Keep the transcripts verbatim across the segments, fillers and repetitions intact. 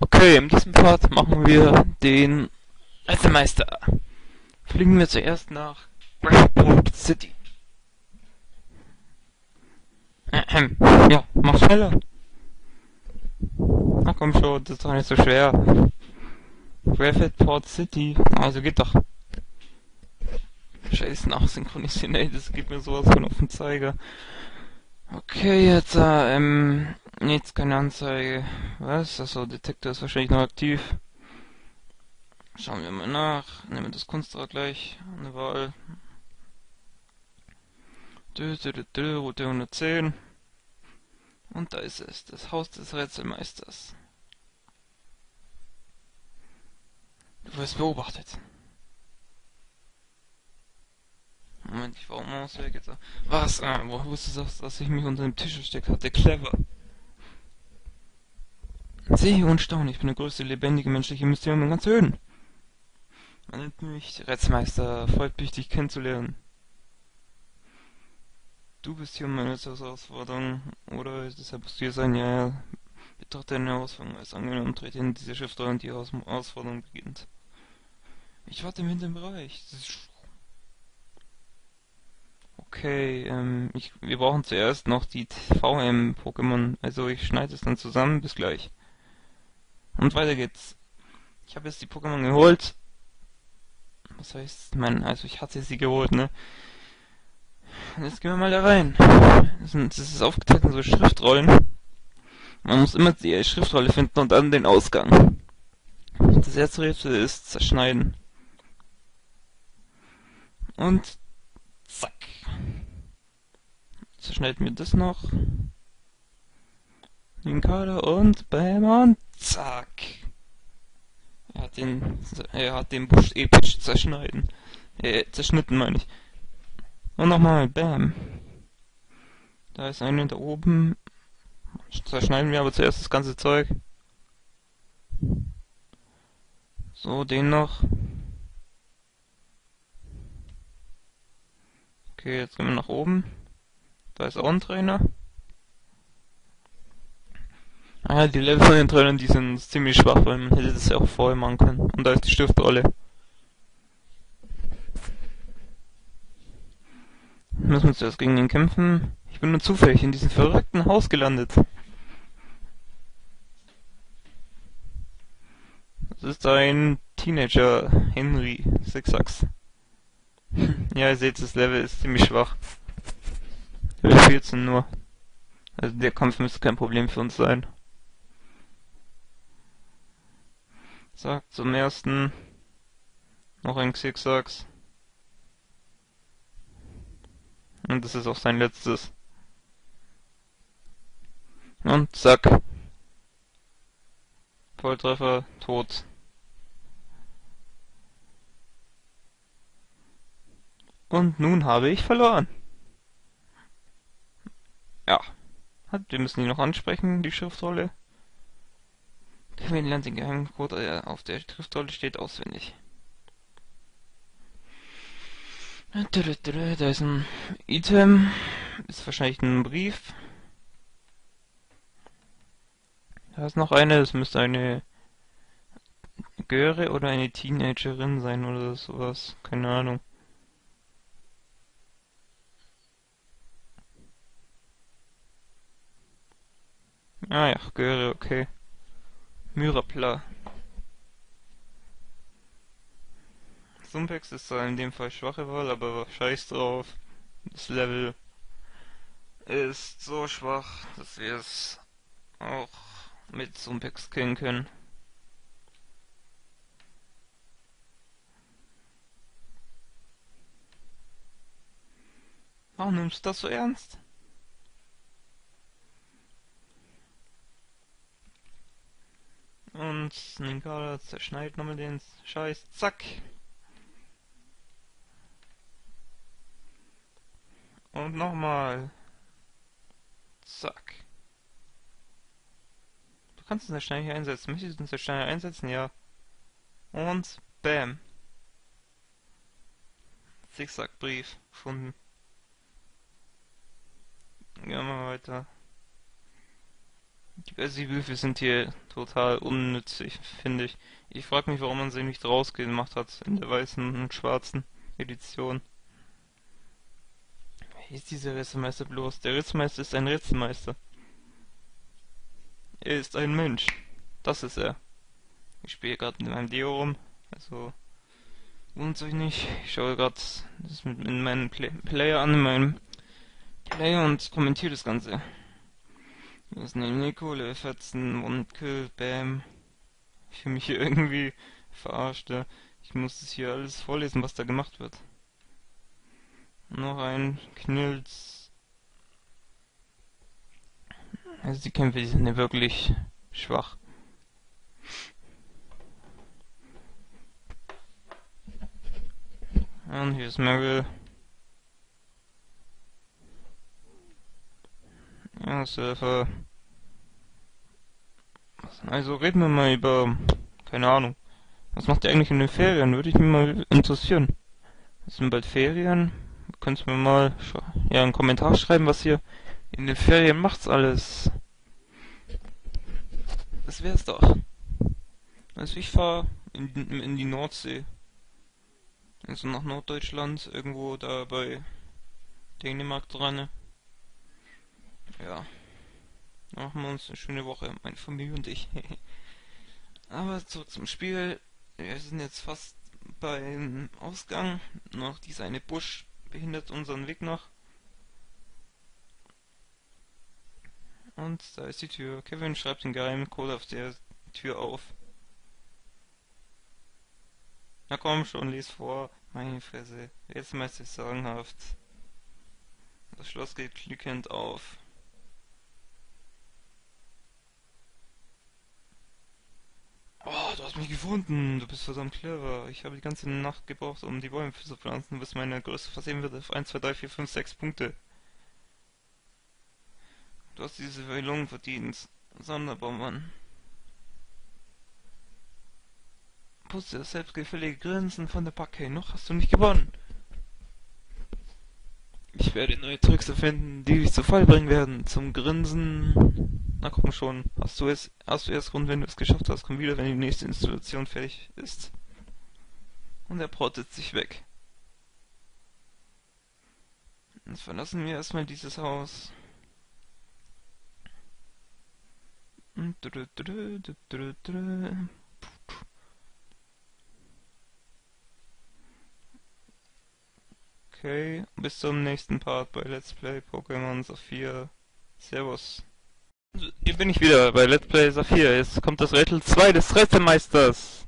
Okay, in diesem Part machen wir den Reisemeister. Fliegen wir zuerst nach Graphport City. Ahem. Ja, mach schneller. Na komm schon, das ist doch nicht so schwer. Graphport City, also geht doch. Scheiß nachsynchronisieren, ey, das geht mir sowas von auf den Zeiger. Okay, jetzt, äh, ähm, jetzt keine Anzeige. Was? Also, Detektor ist wahrscheinlich noch aktiv. Schauen wir mal nach. Nehmen wir das Kunstrad gleich. Eine Wahl. Dö, dö, dö, dö, Route hundertzehn. Und da ist es. Das Haus des Rätselmeisters. Du wirst beobachtet. Moment, ich war um Maus weg jetzt. Was? Ah, woher wusstest du, dass ich mich unter dem Tisch versteckt hatte? Clever. Sehe und staune, ich bin der größte lebendige menschliche Mysterium in ganz Höhen. Man nennt mich Rätselmeister, freut mich, dich kennenzulernen. Du bist hier um meine Herausforderung, oder deshalb musst du hier sein, ja, ja. Betrachte deine Herausforderung als angenehm und trete in diese Schriftrolle und die Herausforderung beginnt. Ich warte im hinteren Bereich. Okay, ähm, ich, wir brauchen zuerst noch die V M-Pokémon, also ich schneide es dann zusammen, bis gleich. Und weiter geht's. Ich habe jetzt die Pokémon geholt. Was heißt, mein, also ich hatte sie geholt, ne? Und jetzt gehen wir mal da rein. Das, sind, das ist aufgeteilt in so Schriftrollen. Man muss immer die Schriftrolle finden und dann den Ausgang. Das erste Rätsel ist zerschneiden. Und zack. Zerschneiden wir das noch. Den Kader und bam und zack. Er hat den, er hat den Busch episch zerschneiden. Äh, zerschnitten meine ich. Und nochmal, bam. Da ist eine da oben. Zerschneiden wir aber zuerst das ganze Zeug. So, den noch. Okay, jetzt gehen wir nach oben. Da ist auch ein Trainer. Ah ja, die Level von den Trainern, die sind ziemlich schwach, weil man hätte das ja auch vorher machen können. Und da ist die Stiftrolle. Müssen wir zuerst gegen ihn kämpfen. Ich bin nur zufällig in diesem verrückten Haus gelandet. Das ist ein Teenager, Henry Sixax. Ja, ihr seht, das Level ist ziemlich schwach. Level vierzehn nur. Also der Kampf müsste kein Problem für uns sein. Zack, zum ersten. Noch ein Xixax. Und das ist auch sein letztes. Und zack. Volltreffer, tot. Und nun habe ich verloren. Ja. Wir müssen die noch ansprechen, die Schriftrolle. Kevin lernt den Geheimcode, der auf der Schriftrolle steht, auswendig. Da ist ein Item. Ist wahrscheinlich ein Brief. Da ist noch eine, das müsste eine Göre oder eine Teenagerin sein oder sowas. Keine Ahnung. Ah ja, Göre, okay. Myrapla. Sumpex ist zwar in dem Fall schwache Wahl, aber scheiß drauf. Das Level ist so schwach, dass wir es auch mit Sumpex killen können. Warum nimmst du das so ernst? Und Ninkara zerschneidet nochmal den Scheiß. Zack. Und nochmal. Zack. Du kannst den Zerschneider hier einsetzen. Möchtest du den Zerschneider einsetzen? Ja. Und bam. Zickzackbrief gefunden. Gehen wir mal weiter. Die Bessie-Würfel sind hier total unnützig, finde ich. Ich frage mich, warum man sie nicht rausgemacht hat in der weißen und schwarzen Edition. Wie ist dieser Rätselmeister bloß? Der Rätselmeister ist ein Rätselmeister. Er ist ein Mensch. Das ist er. Ich spiele gerade mit meinem Deo rum. Also, wundert euch nicht. Ich schaue gerade das mit in meinem Play Player an, in meinem Player und kommentiere das Ganze. Hier ist ein Nico, Level vierzehn, One-Kill, Bam. Ich fühle mich hier irgendwie verarscht. Ja. Ich muss das hier alles vorlesen, was da gemacht wird. Noch ein Knills. Also die Kämpfe, die sind ja wirklich schwach. Und hier ist Meryl. Ja, Surfer. Also reden wir mal über, keine Ahnung. Was macht ihr eigentlich in den Ferien? Würde ich mich mal interessieren. Es sind bald Ferien. Könnt ihr mir mal ja, einen Kommentar schreiben, was ihr in den Ferien macht's alles. Das wär's doch. Also ich fahre in, in die Nordsee. Also nach Norddeutschland, irgendwo da bei Dänemark dran. Ja. Machen wir uns eine schöne Woche, meine Familie und ich. Aber zurück zum Spiel. Wir sind jetzt fast beim Ausgang. Noch dieser eine Busch behindert unseren Weg noch. Und da ist die Tür. Kevin schreibt den geheimen Code auf der Tür auf. Na komm schon, lies vor. Meine Fresse. Jetzt meist ist sagenhaft. Das Schloss geht klickend auf. Oh, du hast mich gefunden. Du bist verdammt clever. Ich habe die ganze Nacht gebraucht, um die Bäume zu pflanzen, bis meine Größe versehen wird auf eins, zwei, drei, vier, fünf, sechs Punkte. Du hast diese Belohnung verdient. Sonderbar, Mann. Puste das selbstgefällige Grinsen von der Backe. Noch hast du nicht gewonnen. Ich werde neue Tricks erfinden, die dich zu Fall bringen werden. Zum Grinsen. Na komm schon. Hast du es, hast du erst Grund, wenn du es geschafft hast. Komm wieder, wenn die nächste Installation fertig ist. Und er prottet sich weg. Jetzt verlassen wir erstmal dieses Haus. Okay, bis zum nächsten Part bei Let's Play Pokémon Saphir. Servus. Hier bin ich wieder bei Let's Play Saphir. Jetzt kommt das Rätsel zwei des Rätselmeisters.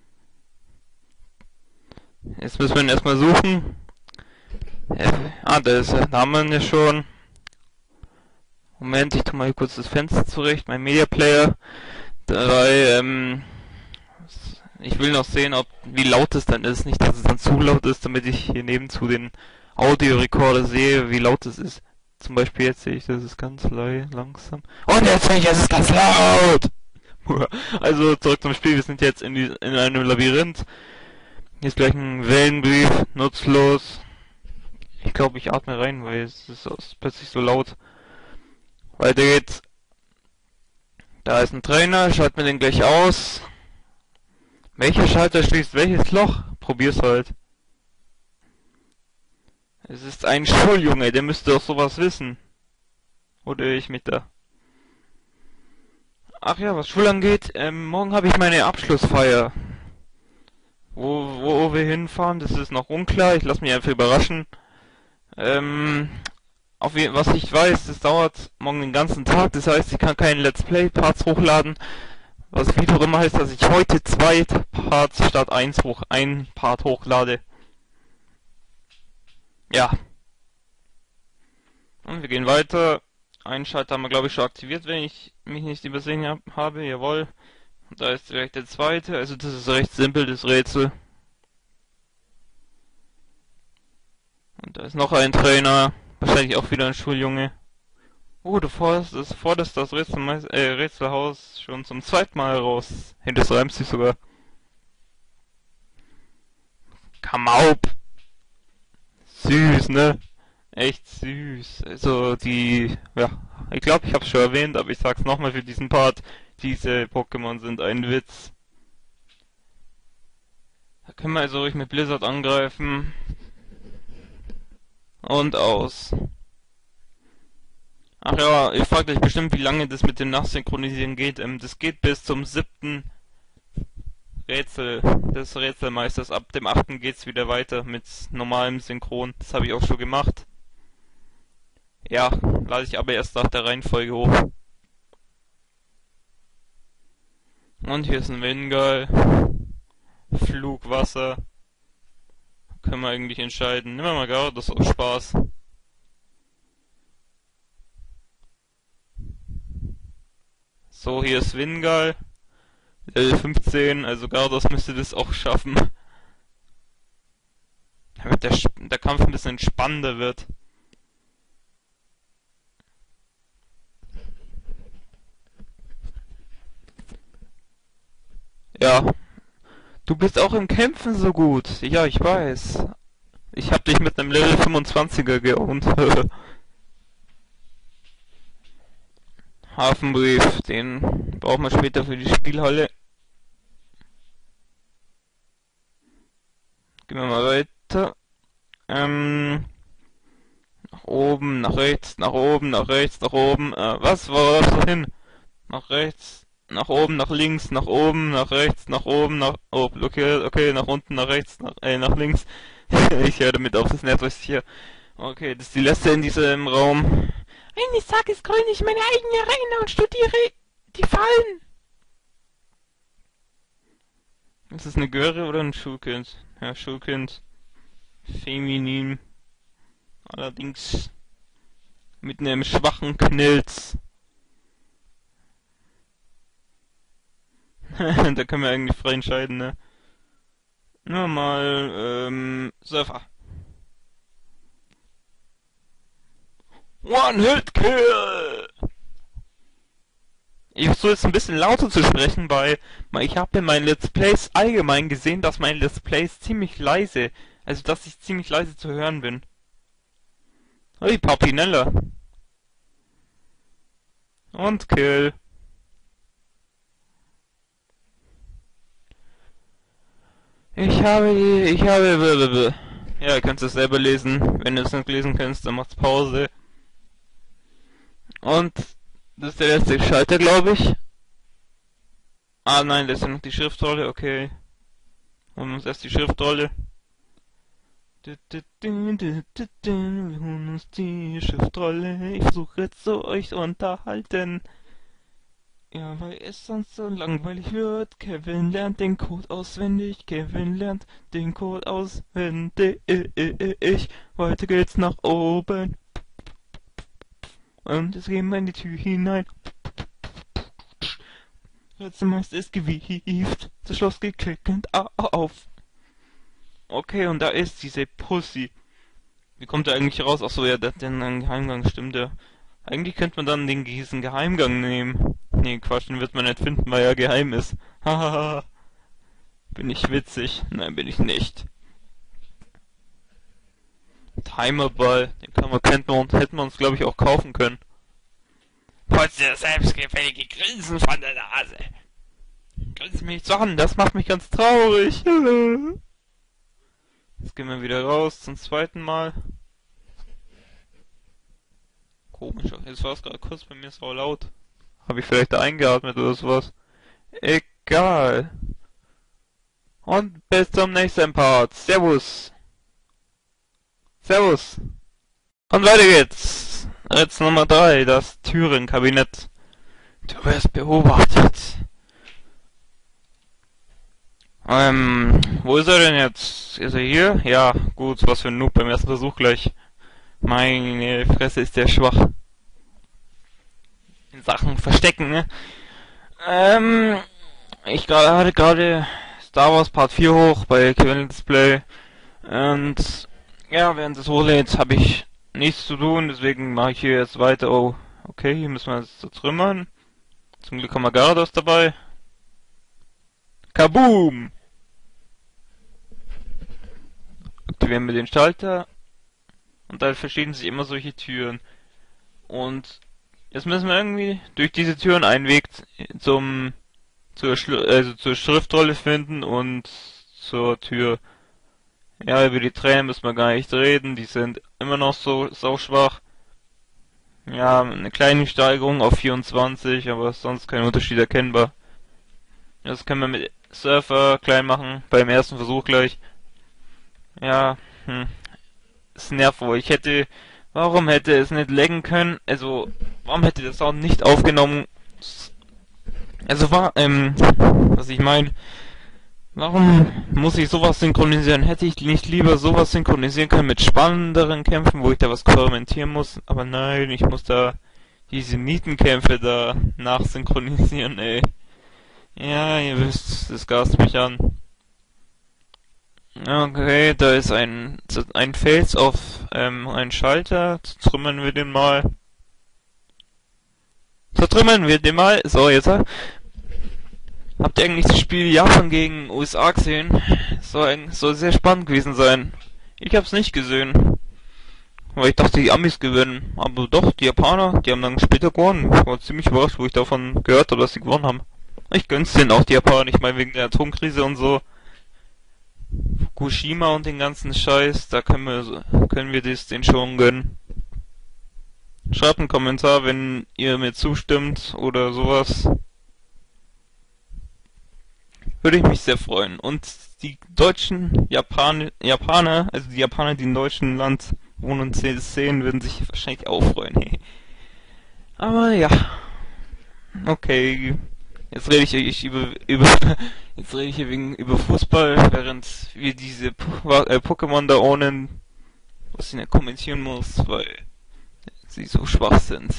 Jetzt müssen wir ihn erstmal suchen. Ja, ah, da ist er. Da haben wir ihn ja schon. Moment, ich tu mal kurz das Fenster zurecht. Mein Media Player. Dabei, ähm... Ich will noch sehen, ob wie laut es dann ist. Nicht, dass es dann zu laut ist, damit ich hier nebenzu den Audiorekorder sehe, wie laut es ist. Zum Beispiel jetzt sehe ich, das ist ganz langsam. Und jetzt sehe ich, es ist ganz laut! Also zurück zum Spiel, wir sind jetzt in, die, in einem Labyrinth. Hier ist gleich ein Wellenbrief, nutzlos. Ich glaube, ich atme rein, weil es ist plötzlich so laut. Weiter geht's. Da ist ein Trainer, schalten wir den gleich aus. Welcher Schalter schließt welches Loch? Probier's halt. Es ist ein Schuljunge, der müsste doch sowas wissen. Oder irre ich mich da? Ach ja, was Schule angeht, ähm, morgen habe ich meine Abschlussfeier. Wo, wo wir hinfahren, das ist noch unklar, ich lasse mich einfach überraschen. Ähm, auf je was ich weiß, das dauert morgen den ganzen Tag, das heißt, ich kann keine Let's Play Parts hochladen. Was wiederum heißt, dass ich heute zwei Parts statt eins hoch, ein Part hochlade. Ja. Und wir gehen weiter. Einen Schalter haben wir, glaube ich, schon aktiviert, wenn ich mich nicht übersehen hab, habe. Jawohl. Und da ist direkt der zweite. Also das ist recht simpel, das Rätsel. Und da ist noch ein Trainer. Wahrscheinlich auch wieder ein Schuljunge. Oh, du forderst das, forderst das Rätsel, äh, Rätselhaus schon zum zweiten Mal raus. Hey, das reimt sich sogar. Kamaub. Süß, ne? echt süß. Also die, ja, ich glaube, ich habe es schon erwähnt, aber ich sag's nochmal für diesen Part. Diese Pokémon sind ein Witz. Da können wir also ruhig mit Blizzard angreifen. Und aus. Ach ja, ihr fragt euch bestimmt, wie lange das mit dem Nachsynchronisieren geht. Ähm, das geht bis zum siebten Rätsel des Rätselmeisters. Ab dem achten geht's wieder weiter mit normalem Synchron. Das habe ich auch schon gemacht. Ja, lade ich aber erst nach der Reihenfolge hoch. Und hier ist ein Wingull. Flugwasser. Können wir eigentlich entscheiden. Nehmen wir mal gar, das ist auch Spaß. So, hier ist Wingull. Level fünfzehn, also Gardos müsste das auch schaffen. Damit der, der Kampf ein bisschen spannender wird. Ja, du bist auch im Kämpfen so gut. Ja, ich weiß. Ich hab dich mit einem Level fünfundzwanziger geohnt. Hafenbrief, den brauchen wir später für die Spielhalle. Gehen wir mal weiter. Ähm, nach oben, nach rechts, nach oben, nach rechts, nach oben. Äh, was? Wo läufst du hin? Nach rechts, nach oben, nach links, nach oben, nach rechts, nach oben, nach... Oh, okay, okay, nach unten, nach rechts, nach, äh, nach links. Ich höre damit auf, das nervt euch sicher. Okay, das ist die letzte in diesem Raum. Eines Tages gründe ich meine eigene Arena und studiere die Fallen. Ist das eine Göre oder ein Schulkind? Ja, Schulkind. Feminin. Allerdings mit einem schwachen Knilz. Da können wir eigentlich frei entscheiden, ne? Nur mal, ähm, Surfer. One-Hit-Kill! Ich versuche jetzt ein bisschen lauter zu sprechen, weil ich habe in meinen Let's Plays allgemein gesehen, dass meine Let's Plays ziemlich leise, also dass ich ziemlich leise zu hören bin. Hey, Papinella. Und Kill. Ich habe die, ich habe, ja, ihr könnt es selber lesen. Wenn ihr es nicht lesen könnt, dann macht's Pause. Und das ist der letzte Schalter, glaube ich. Ah nein, das ist ja noch die Schriftrolle, okay. Holen uns erst die Schriftrolle. Wir holen uns die Schriftrolle. Ich versuche jetzt so euch unterhalten. Ja, weil es sonst so langweilig wird. Kevin lernt den Code auswendig. Kevin lernt den Code auswendig. Weiter geht's nach oben. Und jetzt gehen wir in die Tür hinein. Rätselmeister ist gewieft. Das Schloss geht klickend auf. Okay, und da ist diese Pussy. Wie kommt er eigentlich raus? Achso, ja, der hat den Geheimgang, stimmt ja. Eigentlich könnte man dann den diesen Geheimgang nehmen. Nee, Quatsch, den wird man nicht finden, weil er geheim ist. Hahaha. Bin ich witzig? Nein, bin ich nicht. Timerball, den kann man, kennt man, hätten wir uns, glaube ich, auch kaufen können. Putze das selbstgefällige Grinsen von der Nase. Grinsen mich so an, das macht mich ganz traurig. Jetzt gehen wir wieder raus zum zweiten Mal. Komisch, jetzt war es gerade kurz bei mir so laut. Habe ich vielleicht da eingeatmet oder sowas? Egal. Und bis zum nächsten Part. Servus. Servus. Und weiter geht's. Rätsel Nummer drei, das Türenkabinett. Du wirst beobachtet. Ähm, wo ist er denn jetzt? Ist er hier? Ja, gut, was für ein Noob beim ersten Versuch gleich. Meine Fresse, ist der schwach. In Sachen Verstecken, ne? Ähm, ich grade, hatte gerade Star Wars Part vier hoch bei Kevin Let's Play. Und ja, während es hochlädt, habe ich nichts zu tun, deswegen mache ich hier jetzt weiter. Oh, okay, hier müssen wir jetzt so trümmern. Zum Glück haben wir Gyarados dabei. Kaboom! Aktivieren wir den Schalter. Und da verschieben sich immer solche Türen. Und jetzt müssen wir irgendwie durch diese Türen einen Weg zum zur Schlu also zur Schriftrolle finden und zur Tür. Ja, über die Tränen müssen wir gar nicht reden, die sind immer noch so sauschwach. Ja, eine kleine Steigerung auf vierundzwanzig, aber sonst kein Unterschied erkennbar. Das können wir mit Surfer klein machen, beim ersten Versuch gleich. Ja, hm, es nervt wohl. Ich hätte, warum hätte es nicht laggen können? Also, warum hätte der Sound nicht aufgenommen? Also war, ähm, was ich meine, warum muss ich sowas synchronisieren? Hätte ich nicht lieber sowas synchronisieren können mit spannenderen Kämpfen, wo ich da was kommentieren muss? Aber nein, ich muss da diese Mietenkämpfe da nachsynchronisieren, ey. Ja, ihr wisst, das gast mich an. Okay, da ist ein, ein Fels auf ähm, einen Schalter. Zertrümmern wir den mal. Zertrümmern wir den mal. So, jetzt. Habt ihr eigentlich das Spiel Japan gegen U S A gesehen? Soll, soll sehr spannend gewesen sein. Ich hab's nicht gesehen. Weil ich dachte, die Amis gewinnen. Aber doch, die Japaner, die haben dann später gewonnen. Ich war ziemlich überrascht, wo ich davon gehört habe, dass sie gewonnen haben. Ich gönn's denen auch, die Japaner. Ich meine, wegen der Atomkrise und so. Fukushima und den ganzen Scheiß, da können wir, können wir das den schon gönnen. Schreibt einen Kommentar, wenn ihr mir zustimmt oder sowas. Würde ich mich sehr freuen. Und die deutschen Japan Japaner, also die Japaner, die im deutschen Land wohnen und das sehen, würden sich wahrscheinlich auch freuen. Aber ja. Okay. Jetzt rede ich, ich über, über, jetzt rede ich hier wegen, über Fußball, während wir diese po äh, Pokémon da ownen, was ich nicht kommentieren muss, weil sie so schwach sind.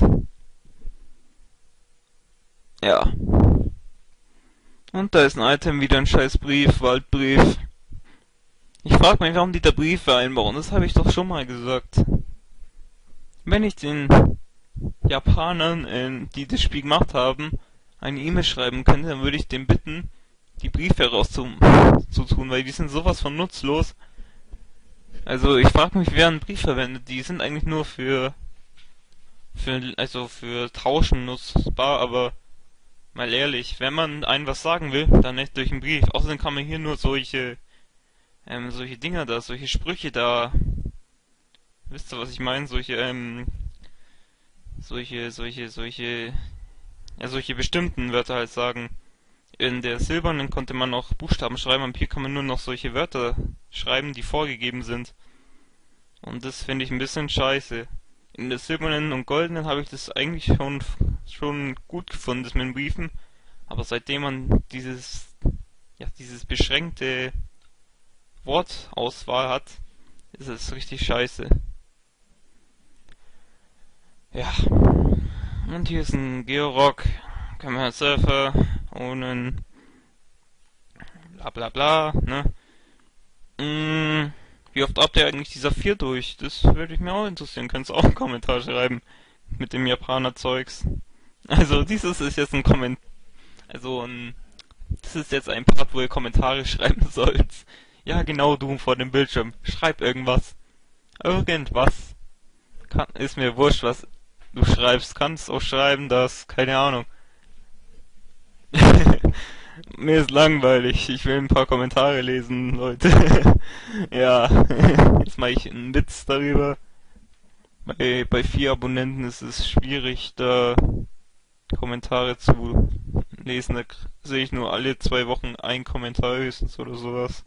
Ja. Und da ist ein Item, wieder ein scheiß Brief, Waldbrief. Ich frage mich, warum die da Briefe einbauen, das habe ich doch schon mal gesagt. Wenn ich den Japanern, äh, die das Spiel gemacht haben, eine E-Mail schreiben könnte, dann würde ich den bitten, die Briefe herauszutun, weil die sind sowas von nutzlos. Also ich frage mich, wer einen Brief verwendet. Die sind eigentlich nur für, für, also für Tauschen nutzbar, aber mal ehrlich, wenn man einem was sagen will, dann nicht durch einen Brief. Außerdem kann man hier nur solche, ähm, solche Dinger da, solche Sprüche da, wisst ihr, was ich meine? Solche, ähm, solche, solche, solche, ja, solche bestimmten Wörter halt sagen. In der silbernen konnte man noch Buchstaben schreiben, und hier kann man nur noch solche Wörter schreiben, die vorgegeben sind. Und das finde ich ein bisschen scheiße. In der silbernen und goldenen habe ich das eigentlich schon, schon gut gefunden, das mit den Briefen. Aber seitdem man dieses, ja, dieses beschränkte Wortauswahl hat, ist es richtig scheiße. Ja. Und hier ist ein Georock, kann man Surfer, ohne bla bla bla, ne? Mm, wie oft habt ihr eigentlich dieser vier durch? Das würde ich mir auch interessieren, könntest auch einen Kommentar schreiben. Mit dem Japaner-Zeugs. Also, dieses ist jetzt ein Kommentar, also ein, das ist jetzt ein Part, wo ihr Kommentare schreiben sollt. Ja, genau, du vor dem Bildschirm. Schreib irgendwas. Irgendwas. Kann, ist mir wurscht, was du schreibst. Kannst auch schreiben, dass, keine Ahnung. Mir ist langweilig. Ich will ein paar Kommentare lesen, Leute. Ja, jetzt mache ich einen Witz darüber. Bei, bei vier Abonnenten ist es schwierig, da Kommentare zu lesen. Da sehe ich nur alle zwei Wochen einen Kommentar höchstens oder sowas.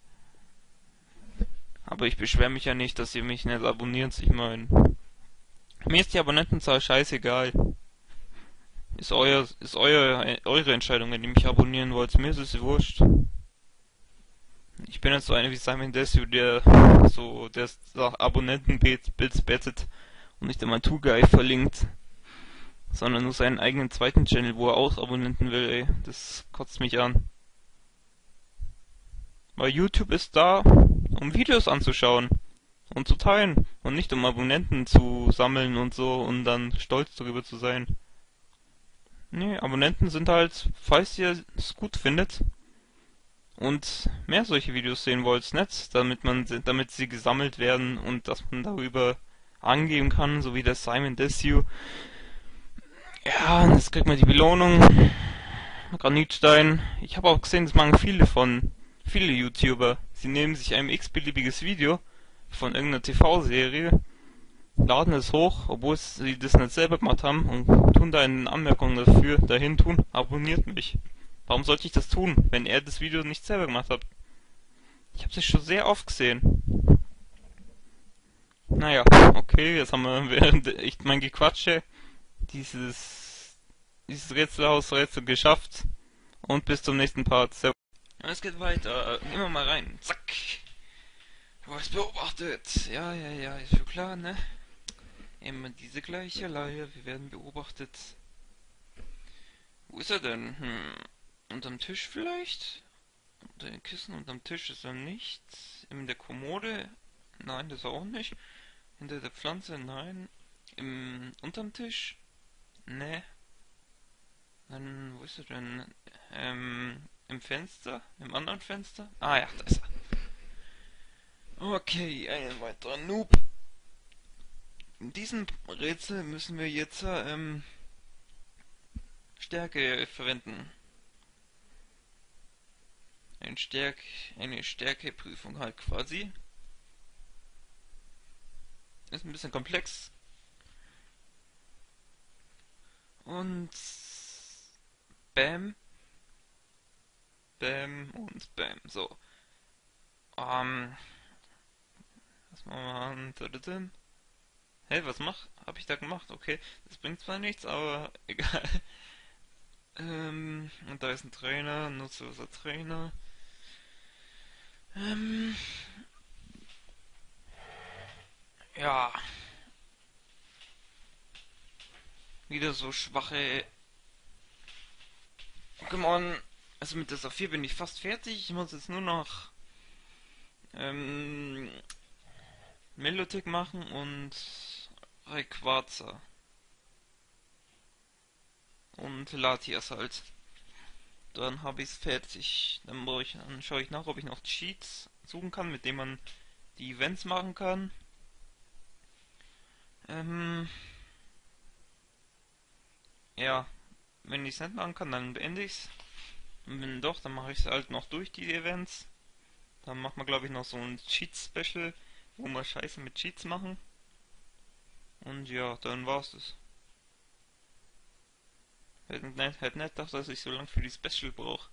Aber ich beschwere mich ja nicht, dass ihr mich nicht abonniert. Ich meine, mir ist die Abonnentenzahl scheißegal. Ist euer, ist euer, eure Entscheidung, wenn ihr mich abonnieren wollt. Mir ist es wurscht. Ich bin jetzt so einer wie Simon Desue, der so, der Abonnentenbits bettet und nicht einmal Two Guy verlinkt, sondern nur seinen eigenen zweiten Channel, wo er auch Abonnenten will, ey. Das kotzt mich an. Weil YouTube ist da, um Videos anzuschauen und zu teilen und nicht um Abonnenten zu sammeln und so und dann stolz darüber zu sein. Nee, Abonnenten sind halt, falls ihr es gut findet und mehr solche Videos sehen wollt, nicht? Damit man, damit sie gesammelt werden und dass man darüber angeben kann, so wie der Simon Desue. Ja, und jetzt kriegt man die Belohnung. Granitstein. Ich habe auch gesehen, das machen viele von, viele YouTuber. Sie nehmen sich ein x-beliebiges Video von irgendeiner T V-Serie, laden es hoch, obwohl sie das nicht selber gemacht haben und tun da eine Anmerkung dafür, dahin tun, abonniert mich. Warum sollte ich das tun, wenn er das Video nicht selber gemacht hat? Ich habe es schon sehr oft gesehen. Naja, okay, jetzt haben wir während ich mein Gequatsche dieses, dieses Rätselhaus-Rätsel geschafft und bis zum nächsten Part. Servus. Es geht weiter. Gehen wir mal rein. Zack. Du hast beobachtet. Ja, ja, ja, ist schon klar, ne? Immer diese gleiche Leier. Wir werden beobachtet. Wo ist er denn? Hm. Unterm Tisch vielleicht? Unter den Kissen unterm Tisch ist er nicht. In der Kommode? Nein, das auch nicht. Hinter der Pflanze? Nein. Im unterm Tisch? Ne. Dann, wo ist er denn? Ähm, im Fenster? Im anderen Fenster? Ah ja, da ist er. Okay, ein weiterer Noob. In diesem Rätsel müssen wir jetzt ähm, Stärke verwenden. Ein Stärk, eine Stärkeprüfung halt quasi. Ist ein bisschen komplex. Und Bam. Bam und Bam. So. Ähm. Was machen wir an? Hä, hey, was mach? Hab ich da gemacht? Okay. Das bringt zwar nichts, aber egal. Ähm, und da ist ein Trainer, nutzloser Trainer. Ähm, ja. Wieder so schwache Pokémon. Also mit der Saphir bin ich fast fertig. Ich muss jetzt nur noch ähm, Milotic machen und Rayquaza. Und Latias halt. Dann habe ich es fertig. Dann, brauche ich, dann schaue ich nach, ob ich noch Cheats suchen kann, mit denen man die Events machen kann. Ähm, ja, wenn ich es nicht machen kann, dann beende ich es. Und wenn doch, dann mache ich es halt noch durch die Events. Dann macht man, glaube ich, noch so ein Cheat-Special, wo wir Scheiße mit Cheats machen. Und ja, dann war's das. Hätte nicht, hätte nicht gedacht, dass ich so lange für die Special brauche.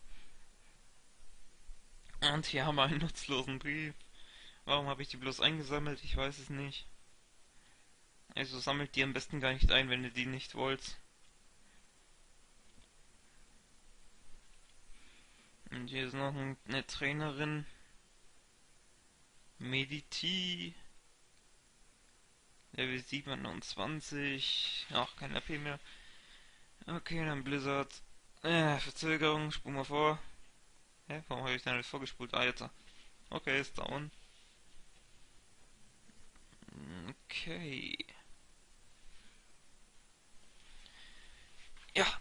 Und hier haben wir einen nutzlosen Brief. Warum habe ich die bloß eingesammelt? Ich weiß es nicht. Also sammelt die am besten gar nicht ein, wenn ihr die nicht wollt. Und hier ist noch eine Trainerin. Mediti. Level siebenundzwanzig. Ach, kein R P mehr. Okay, dann Blizzard. Äh, Verzögerung, spul mal vor. Hä, warum habe ich da nicht vorgespult? Ah, jetzt. Okay, ist down. Okay. Ja.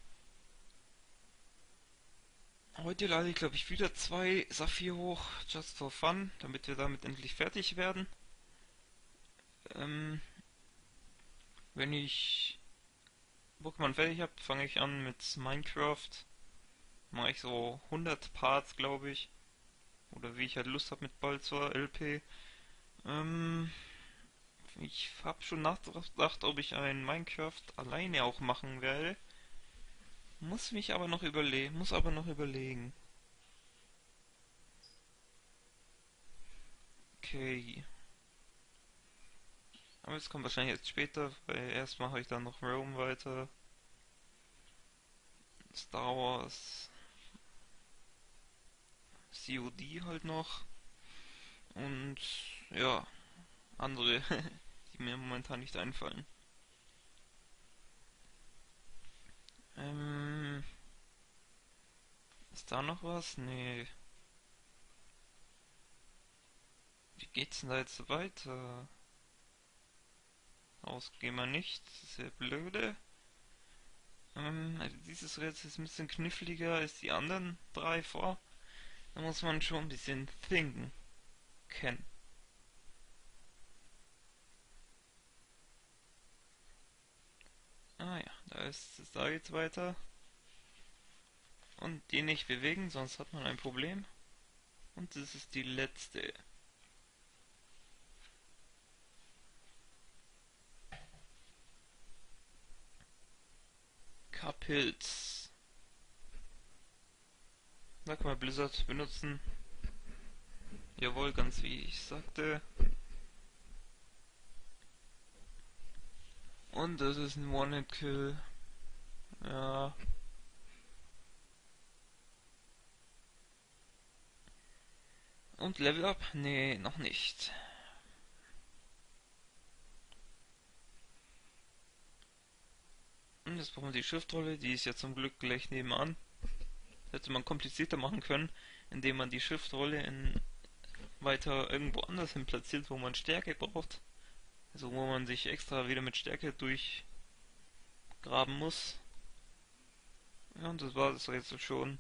Heute lade ich, glaube ich, wieder zwei Saphir hoch, just for fun, damit wir damit endlich fertig werden. Ähm, wenn ich Pokémon fertig habe, fange ich an mit Minecraft. Mache ich so hundert Parts, glaube ich. Oder wie ich halt Lust habe mit Balzor L P. Ähm, ich habe schon nachgedacht, ob ich ein Minecraft alleine auch machen werde. Muss mich aber noch überlegen, muss aber noch überlegen. Okay. Aber es kommt wahrscheinlich jetzt später, weil erst mache ich dann noch Rome weiter. Star Wars. C O D halt noch. Und ja, andere, die mir momentan nicht einfallen. Ähm, ist da noch was? Nee. Wie geht's denn da jetzt weiter? Ausgehen wir nicht, das ist ja blöde. Ähm, also dieses Rätsel ist ein bisschen kniffliger als die anderen drei vor. Da muss man schon ein bisschen thinken können. Ah ja, da ist es, da geht's weiter. Und die nicht bewegen, sonst hat man ein Problem. Und das ist die letzte. Kapils. Da kann man Blizzard benutzen. Jawohl, ganz wie ich sagte. Und das ist ein One-Hit-Kill. Ja. Und Level Up? Nee, noch nicht. Und jetzt brauchen wir die Schriftrolle, die ist ja zum Glück gleich nebenan. Das hätte man komplizierter machen können, indem man die Schriftrolle in weiter irgendwo anders hin platziert, wo man Stärke braucht. Also wo man sich extra wieder mit Stärke durchgraben muss. Ja, und das war das Rätsel schon.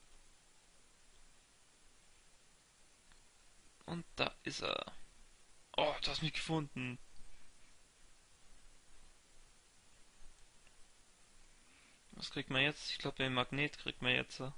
Und da ist er. Oh, du hast mich gefunden. Was kriegt man jetzt? Ich glaube, den Magnet kriegt man jetzt. Ah,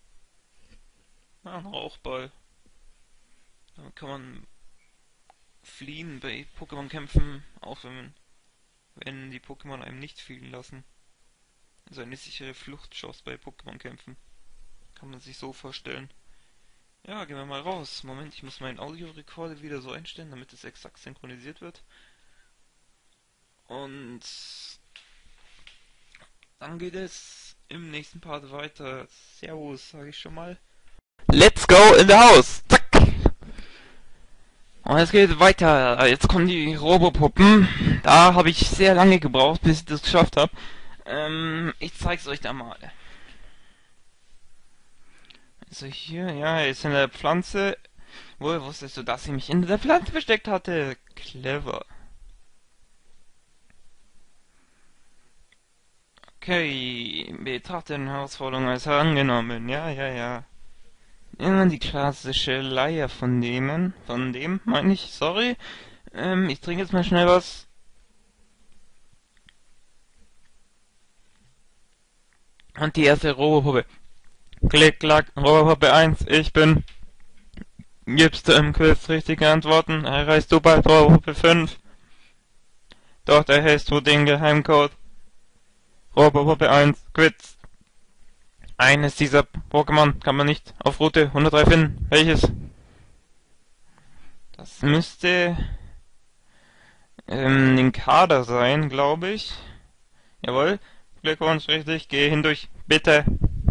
ein Rauchball. Damit kann man fliehen bei Pokémon-Kämpfen, auch wenn, wenn die Pokémon einem nicht fliehen lassen. Also eine sichere Fluchtchance bei Pokémon-Kämpfen. Kann man sich so vorstellen. Ja, gehen wir mal raus. Moment, ich muss meinen Audiorekorder wieder so einstellen, damit es exakt synchronisiert wird. Und dann geht es im nächsten Part weiter. Servus, sage ich schon mal. Let's go in the house! Zack! Und es geht weiter. Jetzt kommen die Robopuppen. Da habe ich sehr lange gebraucht, bis ich das geschafft habe. Ähm, ich zeig's euch da mal. Also hier, ja, er ist in der Pflanze. Woher wusstest du, dass ich mich in der Pflanze versteckt hatte? Clever. Okay, betrachte den Herausforderung als angenommen. Ja, ja, ja. Immer die klassische Leier von dem, von dem, meine ich, sorry. Ähm, ich trinke jetzt mal schnell was. Und die erste Robopuppe. Klick, klack, Robopuppe eins, ich bin. Gibst du im Quiz richtige Antworten, erreichst du bald Robopuppe fünf. Dort erhältst du den Geheimcode. Robopuppe eins, Quiz. Eines dieser Pokémon kann man nicht auf Route hundertdrei finden. Welches? Das müsste ähm, den Kader sein, glaube ich. Jawohl. Glückwunsch, richtig. Geh hindurch, bitte.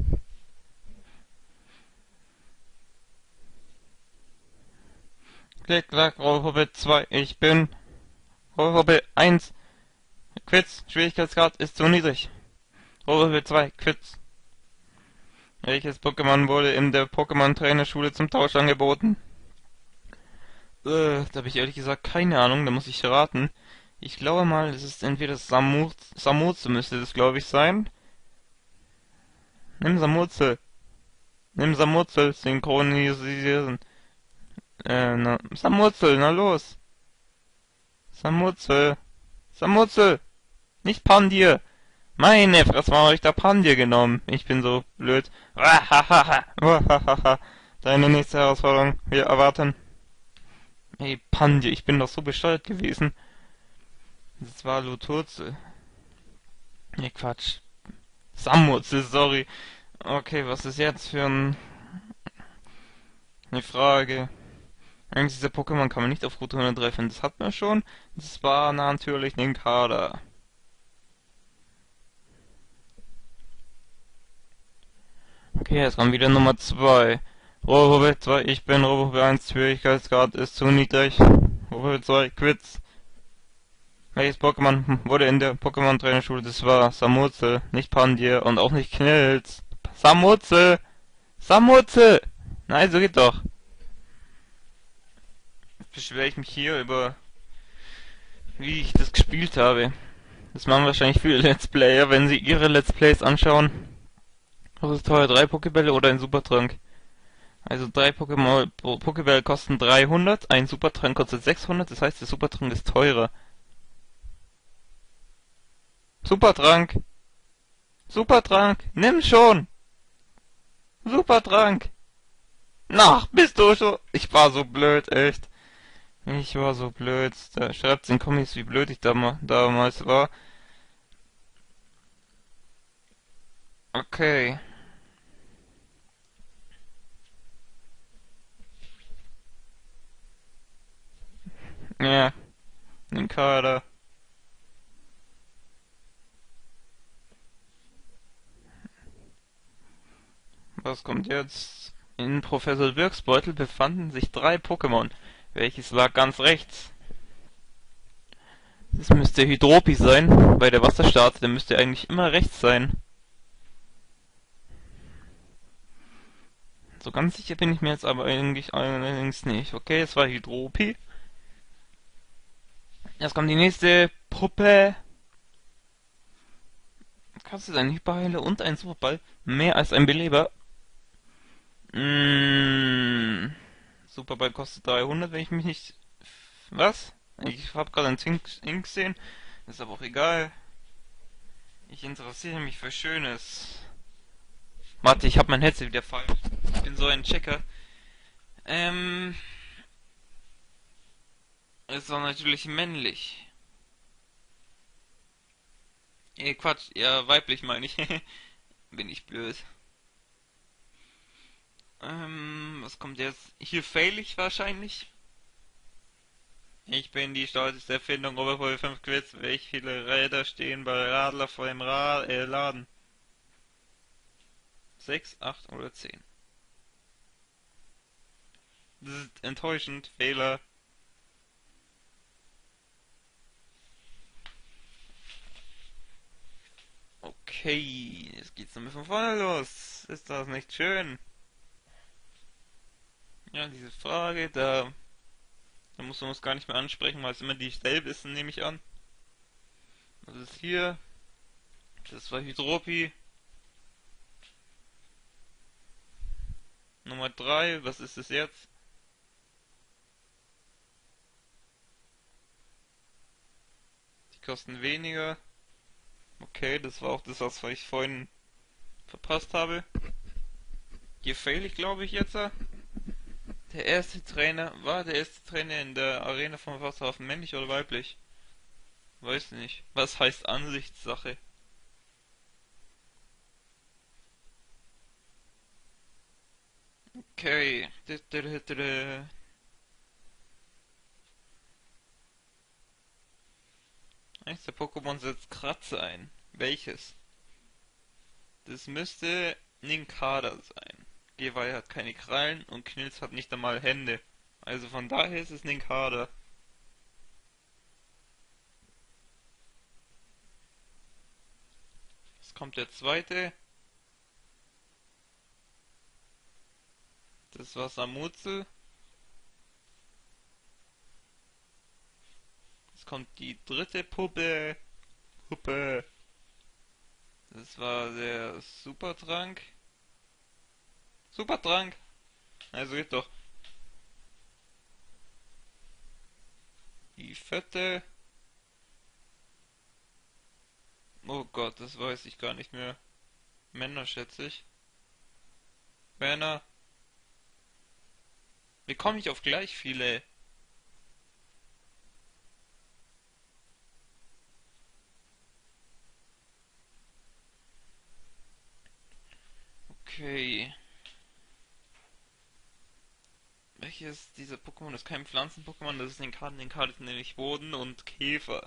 Klick, klack, Robopuppe zwei, ich bin. Robopuppe eins. Quiz, Schwierigkeitsgrad ist zu niedrig. Robopuppe zwei, Quiz. Welches Pokémon wurde in der Pokémon-Trainerschule zum Tausch angeboten? Äh, da habe ich ehrlich gesagt keine Ahnung, da muss ich raten. Ich glaube mal, es ist entweder Samur Samurze müsste das, glaube ich, sein. Nimm Samurze. Nimm Samurzel, synchronisieren. Äh, na, Samurzel, na los. Samurzel. Samurzel. Nicht Pandir. Meine Fresse, warum habe ich da Pandir genommen? Ich bin so blöd. Deine nächste Herausforderung. Wir erwarten. Hey, Pandir, ich bin doch so bescheuert gewesen. Das war Luturzel. Nee, Quatsch. Samurzel, sorry. Okay, was ist jetzt für ein... eine Frage? Eigentlich dieser Pokémon kann man nicht auf Route hundertdrei finden. Das hat man schon. Das war natürlich den Kader. Okay, jetzt kommt wieder Nummer zwei. Robopuppe zwei, ich bin. Robopuppe eins, Schwierigkeitsgrad ist zu niedrig. Robopuppe zwei, Quiz. Welches Pokémon wurde in der Pokémon-Trainerschule? Das war Samurzel, nicht Pandir und auch nicht Knilz. Samurzel! Samurzel! Nein, so geht doch. Jetzt beschwere ich mich hier über, wie ich das gespielt habe. Das machen wahrscheinlich viele Let's Player, wenn sie ihre Let's Plays anschauen. Was ist teuer? Drei Pokébälle oder ein Supertrank? Also drei Pokémon, Pro- Pokéball kosten dreihundert, ein Supertrank kostet sechshundert, das heißt der Supertrank ist teurer. Supertrank! Supertrank! Nimm schon! Supertrank! Ach, bist du schon? Ich war so blöd, echt. Ich war so blöd. Da schreibt's in Kommis, wie blöd ich dam damals war. Okay. Ja, im Kader. Was kommt jetzt? In Professor Wirks Beutel befanden sich drei Pokémon. Welches lag ganz rechts? Das müsste Hydropi sein, weil der Wasserstart, der müsste eigentlich immer rechts sein. So ganz sicher bin ich mir jetzt aber eigentlich allerdings nicht. Okay, es war Hydropi. Jetzt kommt die nächste Puppe. Kostet ein Hyperheiler und ein Superball mehr als ein Beleber. Mmh, Superball kostet dreihundert, wenn ich mich nicht... Was? Ich habe gerade einen Tink Ink gesehen. Ist aber auch egal. Ich interessiere mich für Schönes. Warte, ich habe mein Headset wieder falsch. Ich bin so ein Checker. Ähm, ist doch natürlich männlich. Eh, Quatsch, ja, weiblich meine ich. Bin ich blöd. Ähm, was kommt jetzt? Hier fail ich wahrscheinlich. Ich bin die stolzeste Erfindung Oberpol fünf Quiz. Welch viele Räder stehen bei Radler vor dem Ra äh, Laden? Sechs, acht oder zehn? Das ist enttäuschend. Fehler. Okay, jetzt geht's nochmal von vorne los. Ist das nicht schön? Ja, diese Frage, da, da muss man uns gar nicht mehr ansprechen, weil es immer dieselbe ist, nehme ich an. Was ist hier? Das war Hydropi. Nummer drei, was ist es jetzt? Die kosten weniger. Okay, das war auch das, was ich vorhin verpasst habe. Hier fail ich, glaube ich, jetzt. Der erste Trainer, war der erste Trainer in der Arena vom Wasserhafen männlich oder weiblich? Weiß nicht. Was heißt Ansichtssache? Okay. Eins der Pokémon setzt Kratze ein. Welches? Das müsste Ninkada sein. Gewei hat keine Krallen und Knils hat nicht einmal Hände. Also von daher ist es Ninkada. Jetzt kommt der zweite. Das war Samutzel. Jetzt kommt die dritte Puppe. Puppe. Das war der Supertrank. Supertrank! Also geht doch. Die fette. Oh Gott, das weiß ich gar nicht mehr. Männer schätze ich. Männer. Wie komme ich auf gleich viele? Okay. Welches dieser Pokémon ist kein Pflanzen-Pokémon? Das ist den Karten. Den Karten sind nämlich Boden und Käfer.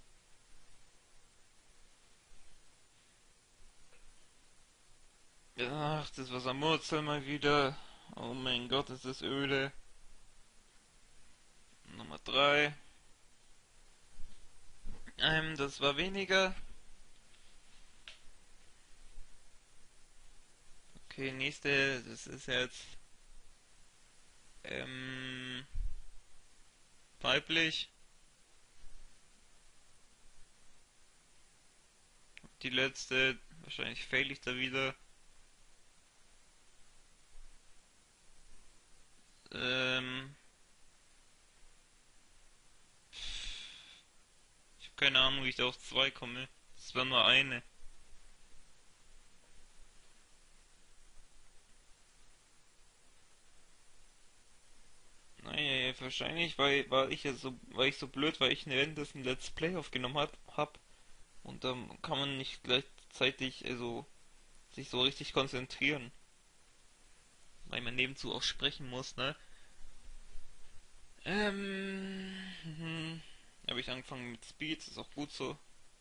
Ach, das war Samurzel mal wieder. Oh mein Gott, ist das öde. Nummer drei. Ähm, das war weniger. Okay, nächste. Das ist jetzt. Ähm. Weiblich. Die letzte. Wahrscheinlich fail ich da wieder. Keine Ahnung, wie ich da auf zwei komme. Das war nur eine. Naja, wahrscheinlich, weil, weil ich ja so, weil ich so blöd, weil ich währenddessen ein Let's Play aufgenommen hat, hab. Und dann kann man nicht gleichzeitig, also, sich so richtig konzentrieren. Weil man nebenzu auch sprechen muss, ne? Ähm, mhm. Habe ich angefangen mit Speed, ist auch gut so.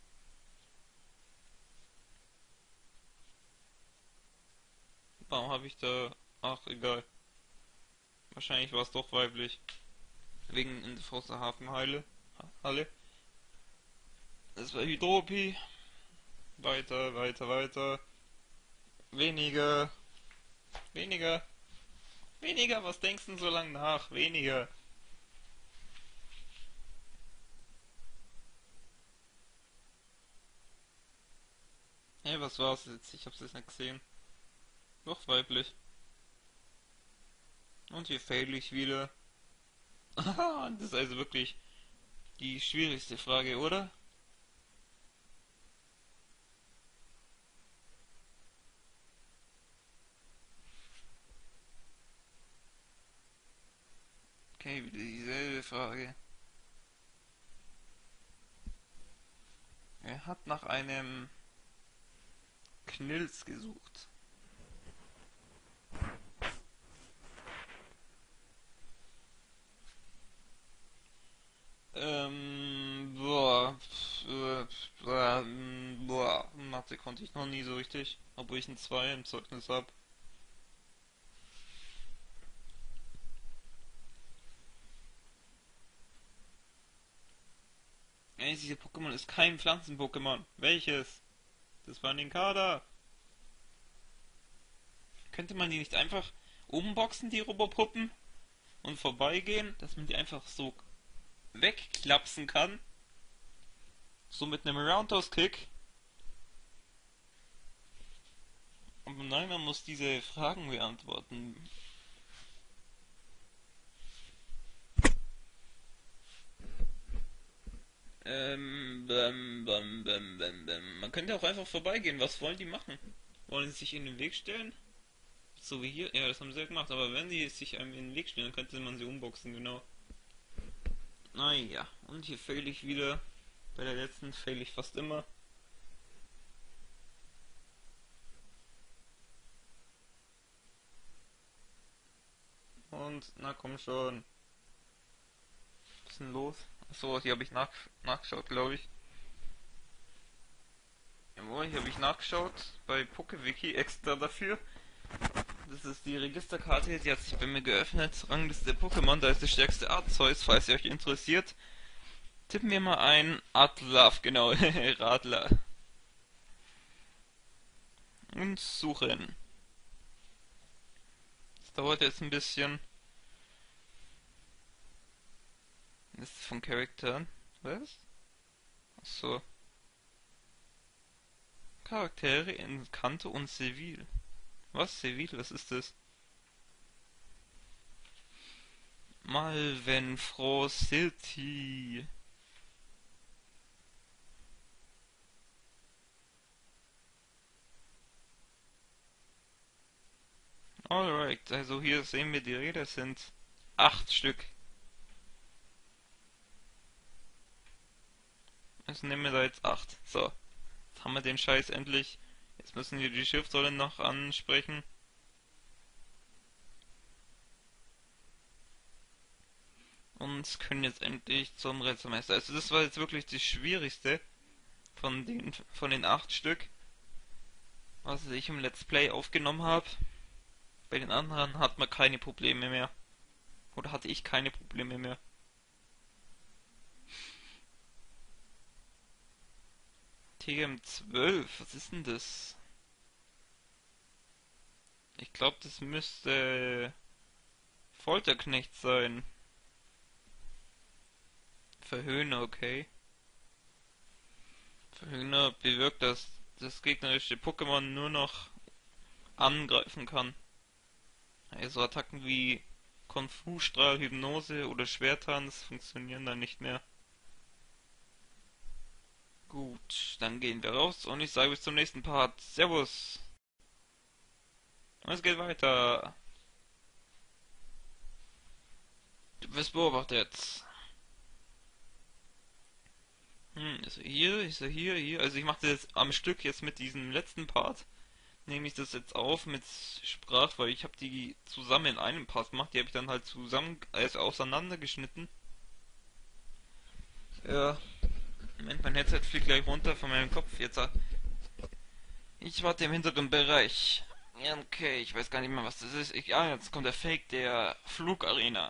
Warum habe ich da, ach, egal. Wahrscheinlich war es doch weiblich. Wegen in der Hafenhalle. Halle. Das war Hydropi. Weiter, weiter, weiter. Weniger, weniger, weniger. Was denkst du denn so lange nach? Weniger. Hey, was war's jetzt? Ich hab's jetzt nicht gesehen. Doch weiblich. Und hier fail ich wieder. Haha, das ist also wirklich die schwierigste Frage, oder? Okay, wieder dieselbe Frage. Er hat nach einem Knilz gesucht. Ähm, boah, äh, boah, mm, boah, Mathe konnte ich noch nie so richtig, obwohl ich ein zwei im Zeugnis hab. Ey, dieses Pokémon ist kein Pflanzen-Pokémon. Welches? Das war ein Linkada. Könnte man die nicht einfach umboxen, die Robopuppen, und vorbeigehen, dass man die einfach so wegklapsen kann? So mit einem Roundhouse-Kick. Aber nein, man muss diese Fragen beantworten. Ähm, bäm, bäm, bäm, bäm, bäm. Man könnte auch einfach vorbeigehen. Was wollen die machen? Wollen sie sich in den Weg stellen? So wie hier? Ja, das haben sie ja gemacht. Aber wenn sie sich einem in den Weg stellen, dann könnte man sie umboxen, genau. Naja, und hier fail ich wieder. Bei der letzten fail ich fast immer. Und, na komm schon. Was ist denn los? Achso, hier habe ich nach, nachgeschaut, glaube ich. Jawohl, hier habe ich nachgeschaut. Bei PokeWiki extra dafür. Das ist die Registerkarte, die hat sich bei mir geöffnet. Rangliste Pokémon, da ist der stärkste Arceus, falls ihr euch interessiert. Tippen wir mal ein Atlaf, genau, Radler. Und suchen. Das dauert jetzt ein bisschen. Das ist von Charakteren. Was? Achso. Charaktere in Kanto und Seville. Was? Seville? Was ist das? Malven City. Alright, also hier sehen wir, die Räder sind acht Stück. Also nehmen wir da jetzt acht. So, jetzt haben wir den Scheiß endlich. Jetzt müssen wir die Schriftrolle noch ansprechen. Und können jetzt endlich zum Rätselmeister. Also das war jetzt wirklich das Schwierigste von den von den acht Stück, was ich im Let's Play aufgenommen habe. Bei den anderen hat man keine Probleme mehr. Oder hatte ich keine Probleme mehr. T G M zwölf, was ist denn das? Ich glaube, das müsste Folterknecht sein. Verhöhner, okay. Verhöhner bewirkt, dass das gegnerische Pokémon nur noch angreifen kann. Also Attacken wie Konfusstrahl, Hypnose oder Schwertanz funktionieren dann nicht mehr. Gut, dann gehen wir raus und ich sage bis zum nächsten Part. Servus. Und es geht weiter. Du wirst beobachtet. Hm, ist er hier? Ist er hier? Hier? Also ich mache das jetzt am Stück jetzt mit diesem letzten Part. Nehme ich das jetzt auf mit Sprach, weil ich habe die zusammen in einem Part gemacht. Die habe ich dann halt zusammen, also auseinandergeschnitten. Ja. Moment, mein Headset fliegt gleich runter von meinem Kopf. Jetzt. Ich warte im hinteren Bereich. Ja, okay, ich weiß gar nicht mehr, was das ist. Ich, ah, jetzt kommt der Fake der Flugarena.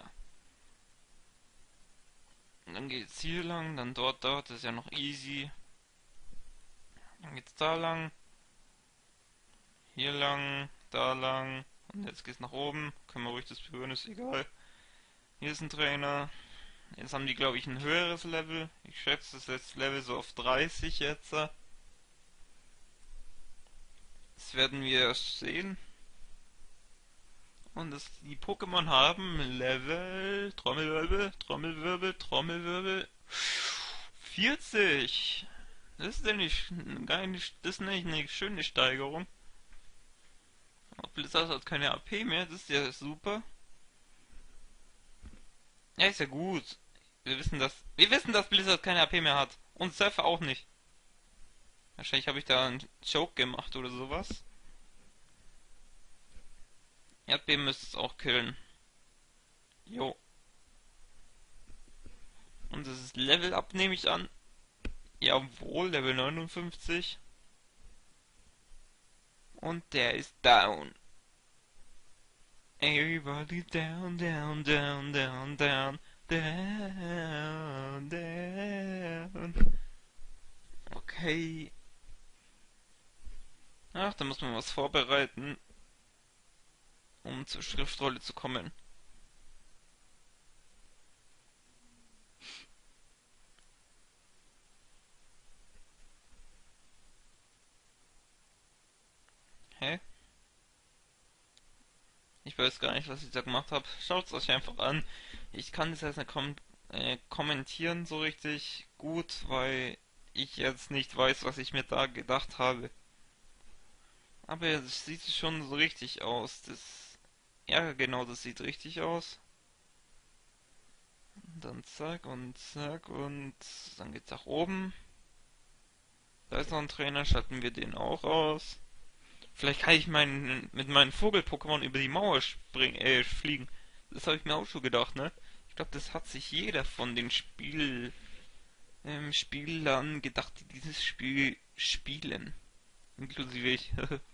Und dann geht's hier lang, dann dort, dort, das ist ja noch easy. Dann geht's da lang, hier lang, da lang. Und jetzt geht's nach oben. Können wir ruhig das berühren, ist egal. Hier ist ein Trainer. Jetzt haben die, glaube ich, ein höheres Level. Ich schätze, das ist Level so auf dreißig jetzt. Das werden wir erst sehen. Und das, die Pokémon haben Level, Trommelwirbel, Trommelwirbel, Trommelwirbel, vierzig. Das ist denn nicht, gar nicht, das ist nicht eine schöne Steigerung. Aber Blizzard hat keine A P mehr, das ist ja super. Ja, ist ja gut. Wir wissen, dass, wir wissen, dass Blizzard keine A P mehr hat. Und Surfer auch nicht. Wahrscheinlich habe ich da einen Joke gemacht oder sowas. Erdbeben müsste es auch killen. Jo. Und das ist Level Up, nehme ich an. Jawohl, Level neunundfünfzig. Und der ist down. Everybody down, down, down, down, down, down, down. Okay. Ach, da muss man was vorbereiten, um zur Schriftrolle zu kommen. Hä? Ich weiß gar nicht, was ich da gemacht habe. Schaut es euch einfach an. Ich kann das jetzt nicht kom äh, kommentieren so richtig gut, weil ich jetzt nicht weiß, was ich mir da gedacht habe. Aber es sieht schon so richtig aus. Das, ja, genau, das sieht richtig aus. Dann zack und zack und dann geht's nach oben. Da ist noch ein Trainer, schalten wir den auch aus. Vielleicht kann ich meinen, mit meinen Vogel-Pokémon über die Mauer springen, äh, fliegen. Das habe ich mir auch schon gedacht, ne? Ich glaube, das hat sich jeder von den Spiel, ähm, Spielern gedacht, die dieses Spiel spielen. Inklusive ich.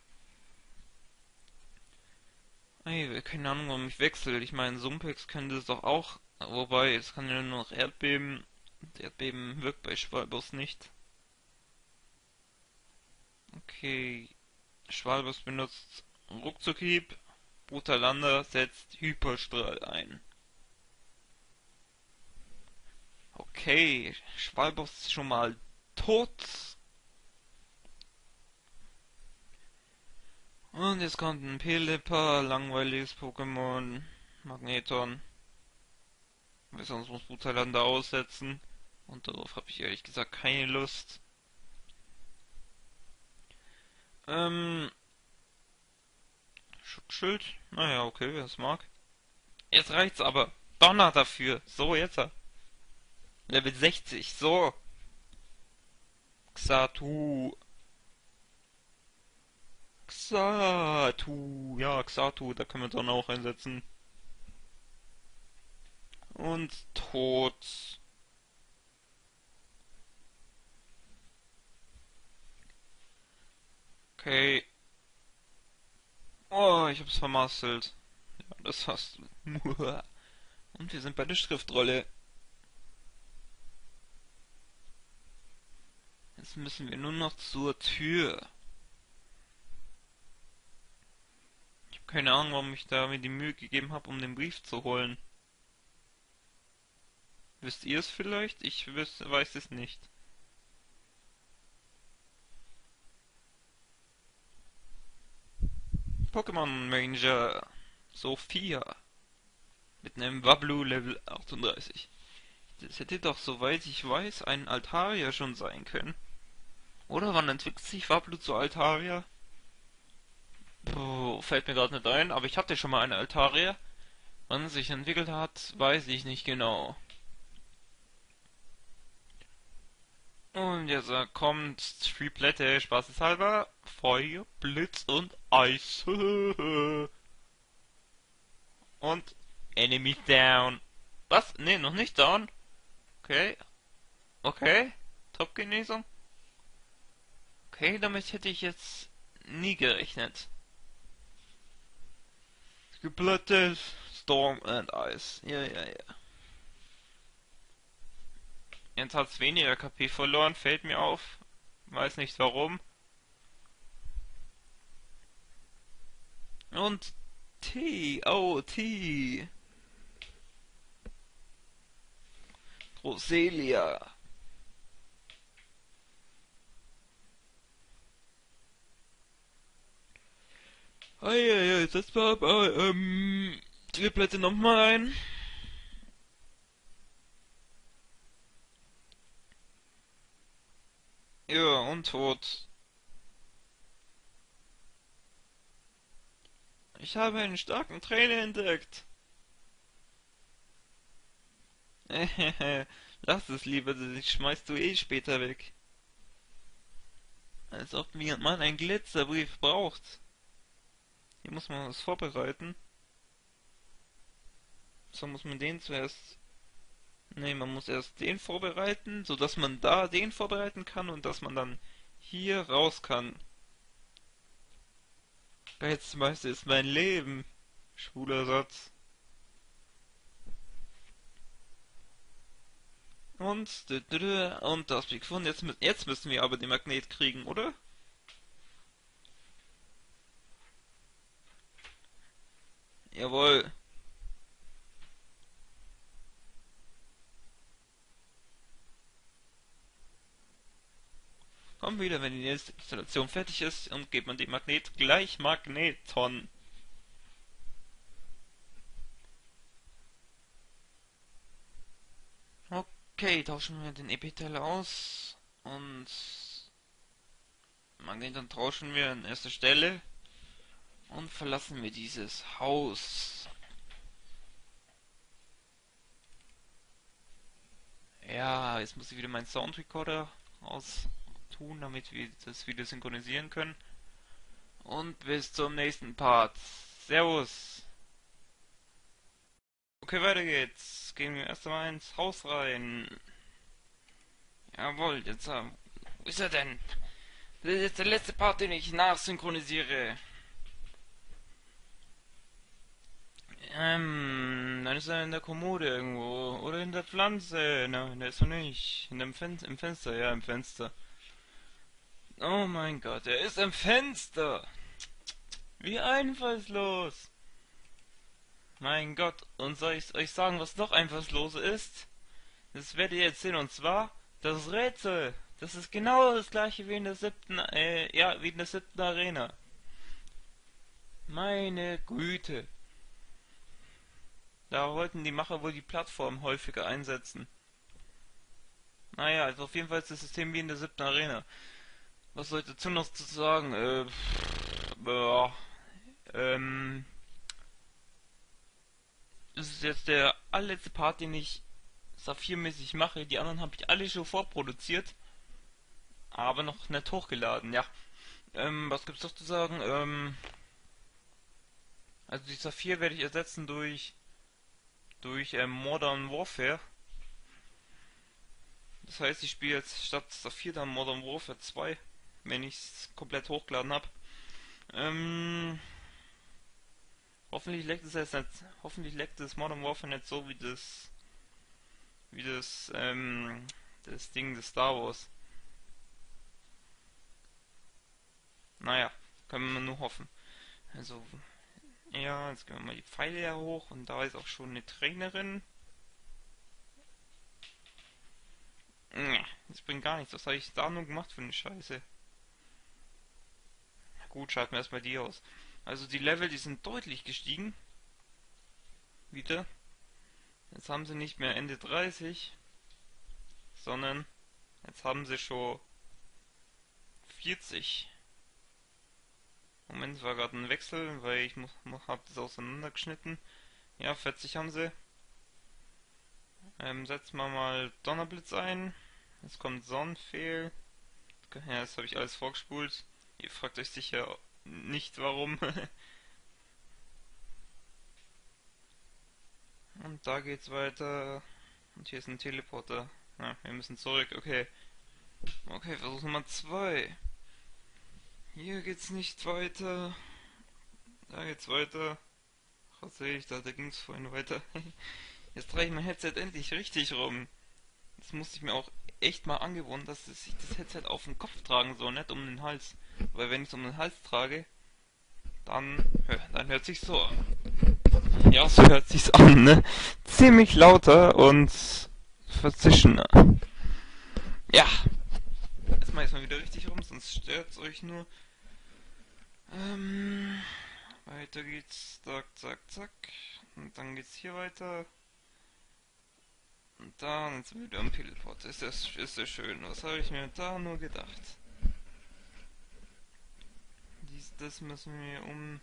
Ey, keine Ahnung, warum ich wechsle. Ich meine, Sumpex könnte es doch auch. Wobei, es kann ja nur noch Erdbeben. Und Erdbeben wirkt bei Schwalbus nicht. Okay. Schwalbus benutzt Ruckzuckhieb. Brutalander setzt Hyperstrahl ein. Okay, Schwalbus ist schon mal tot. Und jetzt kommt ein Pelipper, langweiliges Pokémon. Magneton. Weil sonst muss Brutalander aussetzen. Und darauf habe ich ehrlich gesagt keine Lust. Ähm. Schutzschild? Naja, okay, wer es mag. Jetzt reicht's aber. Donner dafür. So, jetzt. Level sechzig. So. Xatu. Xatu. Ja, Xatu. Da können wir Donner auch einsetzen. Und tot. Okay. Oh, ich hab's vermasselt. Ja, das hast du. Und wir sind bei der Schriftrolle. Jetzt müssen wir nur noch zur Tür. Ich habe keine Ahnung, warum ich da mir die Mühe gegeben habe, um den Brief zu holen. Wisst ihr es vielleicht? Ich wiss, weiß es nicht. Pokémon Ranger Sophia mit einem Wablu Level achtunddreißig. Das hätte doch, soweit ich weiß, ein Altaria schon sein können. Oder wann entwickelt sich Farblut zu Altaria? Puh, fällt mir gerade nicht ein, aber ich hatte schon mal eine Altaria. Wann es sich entwickelt hat, weiß ich nicht genau. Und jetzt äh, kommt Triplette, spaßeshalber, Feuer, Blitz und Eis. Und Enemy down. Was? Ne, noch nicht down. Okay, okay. Top-Genesung. Okay, damit hätte ich jetzt nie gerechnet. Geplättet, Storm and Ice. Ja, ja, ja. Jetzt hat's weniger K P verloren, fällt mir auf. Weiß nicht warum. Und T, oh T. Roselia. Eieiei, das war aber, ähm, Triplette nochmal ein. Ja, und tot. Ich habe einen starken Trainer entdeckt. Lass es lieber, das schmeißt du eh später weg. Als ob mir man einen Glitzerbrief braucht. Hier muss man was vorbereiten. So muss man den zuerst... Ne, man muss erst den vorbereiten, sodass man da den vorbereiten kann und dass man dann hier raus kann. Geizmeister ist mein Leben. Schwuler Satz. Und, und das Big Fun. Jetzt, jetzt müssen wir aber den Magnet kriegen, oder? Jawohl. Komm wieder, wenn die nächste Installation fertig ist und gibt man den Magnet gleich Magneton. Okay, tauschen wir den Epiteller aus und Magneton tauschen wir an erster Stelle und verlassen wir dieses Haus. Ja, jetzt muss ich wieder meinen Soundrecorder austun, damit wir das wieder synchronisieren können. Und bis zum nächsten Part. Servus. Okay, weiter geht's. Gehen wir erst einmal ins Haus rein. Jawohl, jetzt äh, wo ist er denn? Das ist jetzt der letzte Part, den ich nachsynchronisiere. Ähm, dann ist er in der Kommode irgendwo. Oder in der Pflanze. Nein, der ist er nicht. In dem Fen im Fenster, ja, im Fenster. Oh mein Gott, er ist im Fenster. Wie einfallslos. Mein Gott, und soll ich euch sagen, was noch einfallsloser ist? Das werdet ihr jetzt sehen, und zwar das Rätsel. Das ist genau das gleiche wie in der siebten, äh, ja, wie in der siebten Arena. Meine Güte. Da wollten die Macher wohl die Plattform häufiger einsetzen. Naja, also auf jeden Fall ist das System wie in der siebten Arena. Was soll ich dazu noch zu sagen? Äh, boah, ähm, das ist jetzt der allerletzte Part, den ich Saphir-mäßig mache. Die anderen habe ich alle schon vorproduziert, aber noch nicht hochgeladen, ja. Ähm, was gibt's noch zu sagen? Ähm, also die Saphir werde ich ersetzen durch durch ähm, Modern Warfare. Das heißt, ich spiele jetzt statt Saphir dann Modern Warfare zwei, wenn ich es komplett hochgeladen habe. Ähm, hoffentlich leckt es jetzt nicht, hoffentlich leckt das Modern Warfare nicht so wie das wie das ähm, das Ding des Star Wars. Naja, können wir nur hoffen. Also, ja, jetzt gehen wir mal die Pfeile ja hoch und da ist auch schon eine Trainerin. Das bringt gar nichts. Was habe ich da nur gemacht für eine Scheiße? Gut, schalten wir erstmal die aus. Also die Level, die sind deutlich gestiegen. Wieder. Jetzt haben sie nicht mehr Ende dreißig, sondern jetzt haben sie schon vierzig. Moment, war gerade ein Wechsel, weil ich habe das auseinandergeschnitten. Ja, vierzig haben sie. Ähm, setzen wir mal Donnerblitz ein. Jetzt kommt Sonnenfehl. Ja, das habe ich alles vorgespult. Ihr fragt euch sicher nicht warum. Und da geht's weiter. Und hier ist ein Teleporter. Ja, wir müssen zurück. Okay. Okay, Versuch Nummer zwei. Hier geht's nicht weiter. Da geht's weiter. Was sehe ich da? Da ging's vorhin weiter. Jetzt drehe ich mein Headset endlich richtig rum. Das musste ich mir auch echt mal angewohnen, dass ich das Headset auf den Kopf tragen soll, nicht um den Hals. Weil wenn ich es um den Hals trage, dann, dann hört sich's so an. Ja, so hört sich's an, ne? Ziemlich lauter und verzischener. Ja. Jetzt mach ich's mal wieder richtig rum, sonst stört's euch nur. Ähm, weiter geht's. Zack, zack, zack. Und dann geht's hier weiter. Und dann sind wir wieder am Teleport. Ist das, ist das schön. Was habe ich mir da nur gedacht? Dies, das müssen wir um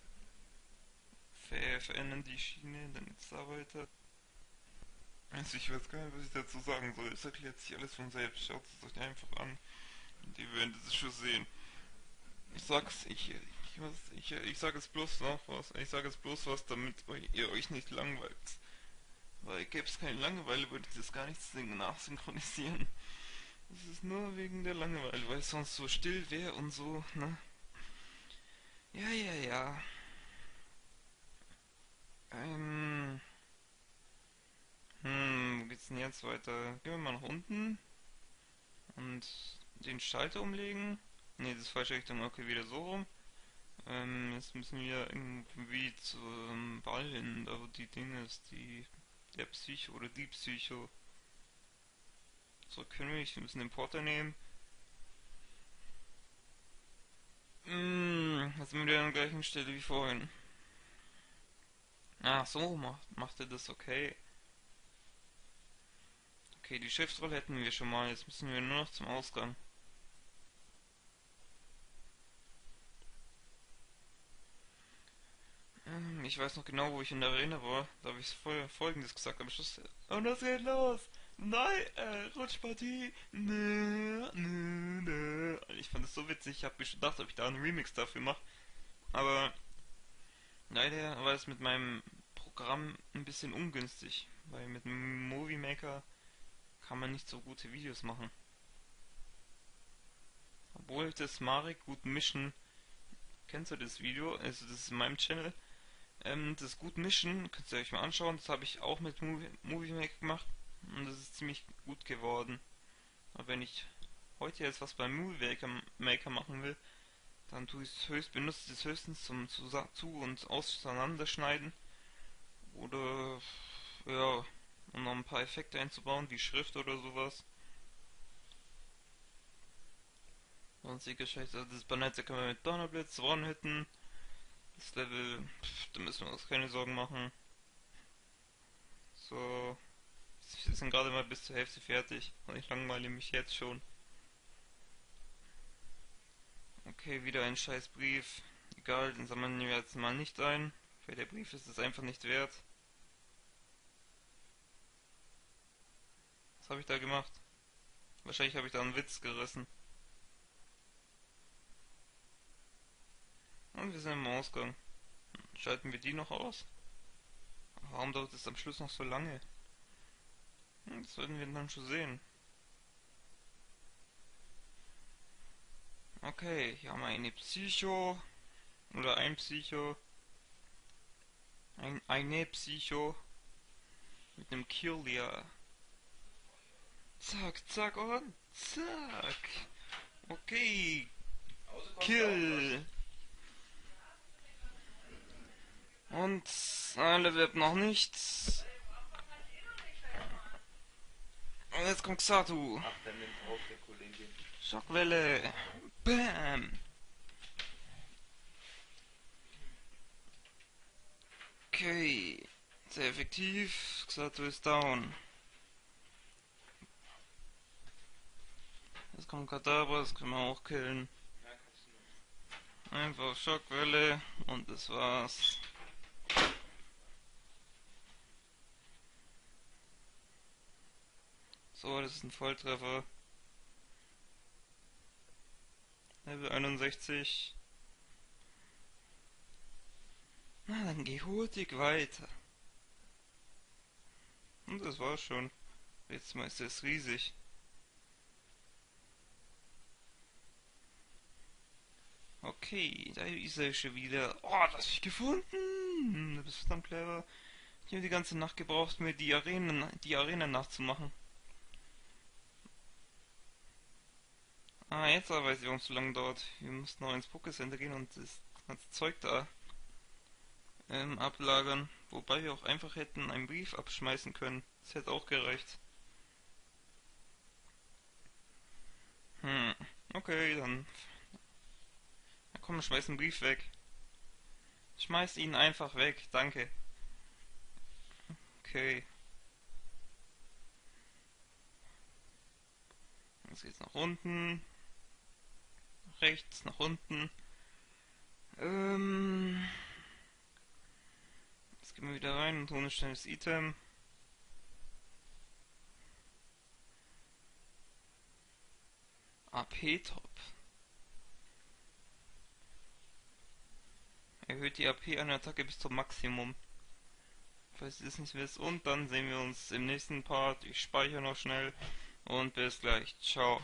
ver verändern, die Schiene, dann geht's da weiter. Also ich weiß gar nicht, was ich dazu sagen soll. Es erklärt sich alles von selbst. Schaut es euch einfach an. Und ihr werdet es schon sehen. Ich sag's, ich, ich, was, ich, ich sag es bloß noch was. Ich sage es bloß was, damit ihr euch nicht langweilt. Weil gäbe es keine Langeweile, würde ich das gar nicht nachsynchronisieren. Das ist nur wegen der Langeweile, weil es sonst so still wäre und so, ne? Ja, ja, ja. Ähm. Hm, wo geht's denn jetzt weiter? Gehen wir mal nach unten. Und den Schalter umlegen. Ne, das ist falsche Richtung. Okay, wieder so rum. Ähm, jetzt müssen wir irgendwie zum Ball hin, da wo die Dinge ist, die der Psycho oder die Psycho. So können wir, wir müssen den Porter nehmen. Hm, jetzt sind wir wieder an der gleichen Stelle wie vorhin. Ach so, macht, macht er das okay. Okay, die Schriftrolle hätten wir schon mal, jetzt müssen wir nur noch zum Ausgang. Ich weiß noch genau, wo ich in der Arena war. Da habe ich Folgendes gesagt am Schluss. Und das geht los! Nein, äh, Rutschpartie! Nö, nö, nö. Ich fand es so witzig, ich habe mir schon gedacht, ob ich da einen Remix dafür mache. Aber leider war es mit meinem Programm ein bisschen ungünstig. Weil mit dem Movie Maker kann man nicht so gute Videos machen. Obwohl das Marek gut mischen. Kennst du das Video? Also das ist in meinem Channel. Ähm, das gut mischen, könnt ihr euch mal anschauen, das habe ich auch mit Movie, Movie Maker gemacht und das ist ziemlich gut geworden. Aber wenn ich heute jetzt was beim Movie Maker machen will, dann tue ich es höchst, benutze es höchstens zum zu, zu und auseinanderschneiden oder ja, um noch ein paar Effekte einzubauen, wie Schrift oder sowas. Sonstige Scheiße, also das Banette kann man mit Donnerblitz, One-Hitten. Das Level, pff, da müssen wir uns keine Sorgen machen. So, wir sind gerade mal bis zur Hälfte fertig und ich langweile mich jetzt schon. Okay, wieder ein scheiß Brief. Egal, den sammeln wir jetzt mal nicht ein, weil der Brief ist es einfach nicht wert. Was habe ich da gemacht? Wahrscheinlich habe ich da einen Witz gerissen. Und wir sind im Ausgang. Schalten wir die noch aus? Warum dauert es am Schluss noch so lange? Das werden wir dann schon sehen. Okay, hier haben wir eine Psycho. Oder ein Psycho. Ein, eine Psycho. Mit einem Killia. Zack, zack und zack. Okay. Kill. Und alle wird noch nichts. Und jetzt kommt Xatu. Ach, der nimmt auf, der Kollege. Schockwelle. Bam. Okay. Sehr effektiv. Xatu ist down. Jetzt kommt Kadabra, das können wir auch killen. Einfach Schockwelle und das war's. So, das ist ein Volltreffer. Level einundsechzig. Na, dann geh hurtig weiter. Und das war's schon. Rätselmeister ist riesig. Okay, da ist er schon wieder. Oh, das hab ich gefunden. Du bist verdammt clever. Ich habe die ganze Nacht gebraucht, mir die Arenen, die Arena nachzumachen. Ah, jetzt aber weiß ich, warum es so lange dauert. Wir mussten noch ins Pokécenter gehen und das ganze Zeug da ähm, ablagern. Wobei wir auch einfach hätten einen Brief abschmeißen können. Das hätte auch gereicht. Hm, okay, dann. Na komm, schmeiß den Brief weg. Schmeiß ihn einfach weg, danke. Okay. Jetzt geht's nach unten. Nach rechts, nach unten. Ähm. Jetzt gehen wir wieder rein und holen ein schnelles Item. A P-Top. Erhöht die A P einer Attacke bis zum Maximum. Falls ihr es nicht wisst. Und dann sehen wir uns im nächsten Part. Ich speichere noch schnell. Und bis gleich. Ciao.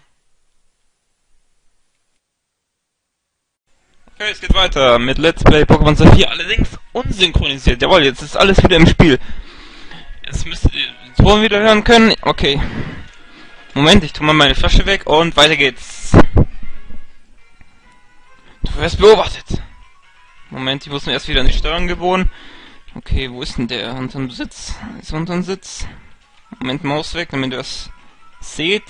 Okay, es geht weiter mit Let's Play Pokémon Saphir. Allerdings unsynchronisiert. Jawohl, jetzt ist alles wieder im Spiel. Jetzt müsst ihr den Ton wieder hören können. Okay. Moment, ich tue mal meine Flasche weg und weiter geht's. Du wirst beobachtet. Moment, ich muss mir erst wieder an die Steuerung gewöhnen. Okay, wo ist denn der? Unterm Sitz? Ist unterm Sitz? Moment, Maus weg, damit ihr das seht.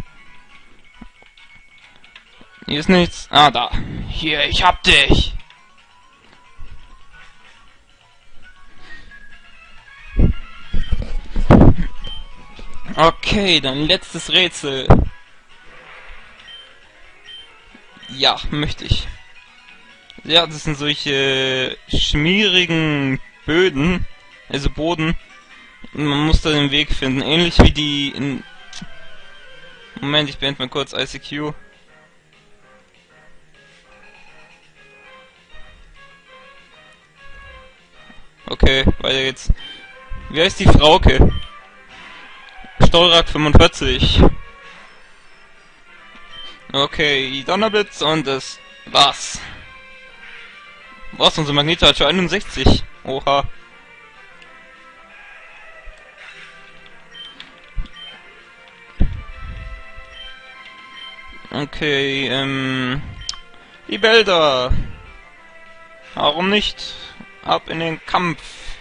Hier ist nichts. Ah, da. Hier, ich hab dich. Okay, dann letztes Rätsel. Ja, möchte ich. Ja, das sind solche schmierigen Böden, also Boden. Und man muss da den Weg finden. Ähnlich wie die in... Moment, ich beende mal kurz I C Q. Okay, weiter geht's. Wie heißt die Frauke? Steurak fünfundvierzig. Okay, Donnerblitz und das war's. Was, unser Magneto hat schon einundsechzig. Oha. Okay, ähm... die Bälder. Warum nicht? Ab in den Kampf.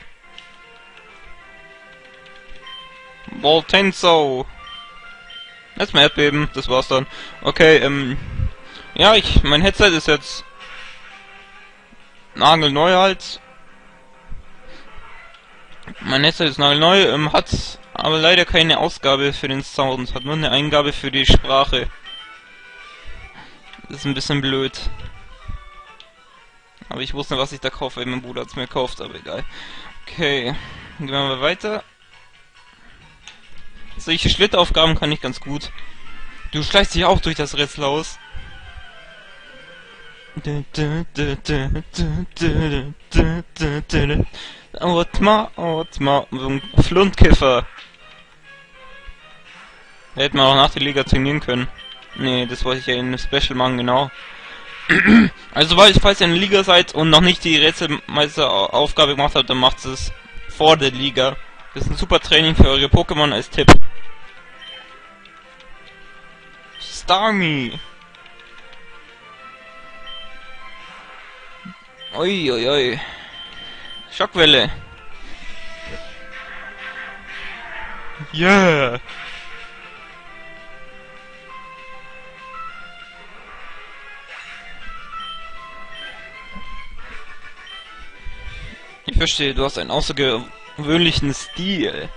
Voltenso. Jetzt mal Erdbeben, das war's dann. Okay, ähm... ja, ich... mein Headset ist jetzt... nagelneu halt. Mein Headset ist nagelneu, ähm, hat aber leider keine Ausgabe für den Sound. Hat nur eine Eingabe für die Sprache. Das ist ein bisschen blöd. Aber ich wusste nicht, was ich da kaufe, weil mein Bruder hat es mir gekauft, aber egal. Okay, gehen wir mal weiter. Solche Schlittaufgaben kann ich ganz gut. Du schleichst dich auch durch das Rätsel aus. Otmar, Otmar, so ein Fluntkiffer. Da hätten wir auch nach der Liga trainieren können. Nee, das wollte ich ja in einem Special machen, genau. Also, weil, falls ihr in der Liga seid und noch nicht die Rätselmeister-Aufgabe gemacht habt, dann macht es vor der Liga. Das ist ein super Training für eure Pokémon als Tipp. Starmie. Ui, ui, ui. Schockwelle. Yeah. Ich verstehe, du hast einen außergewöhnlichen Stil.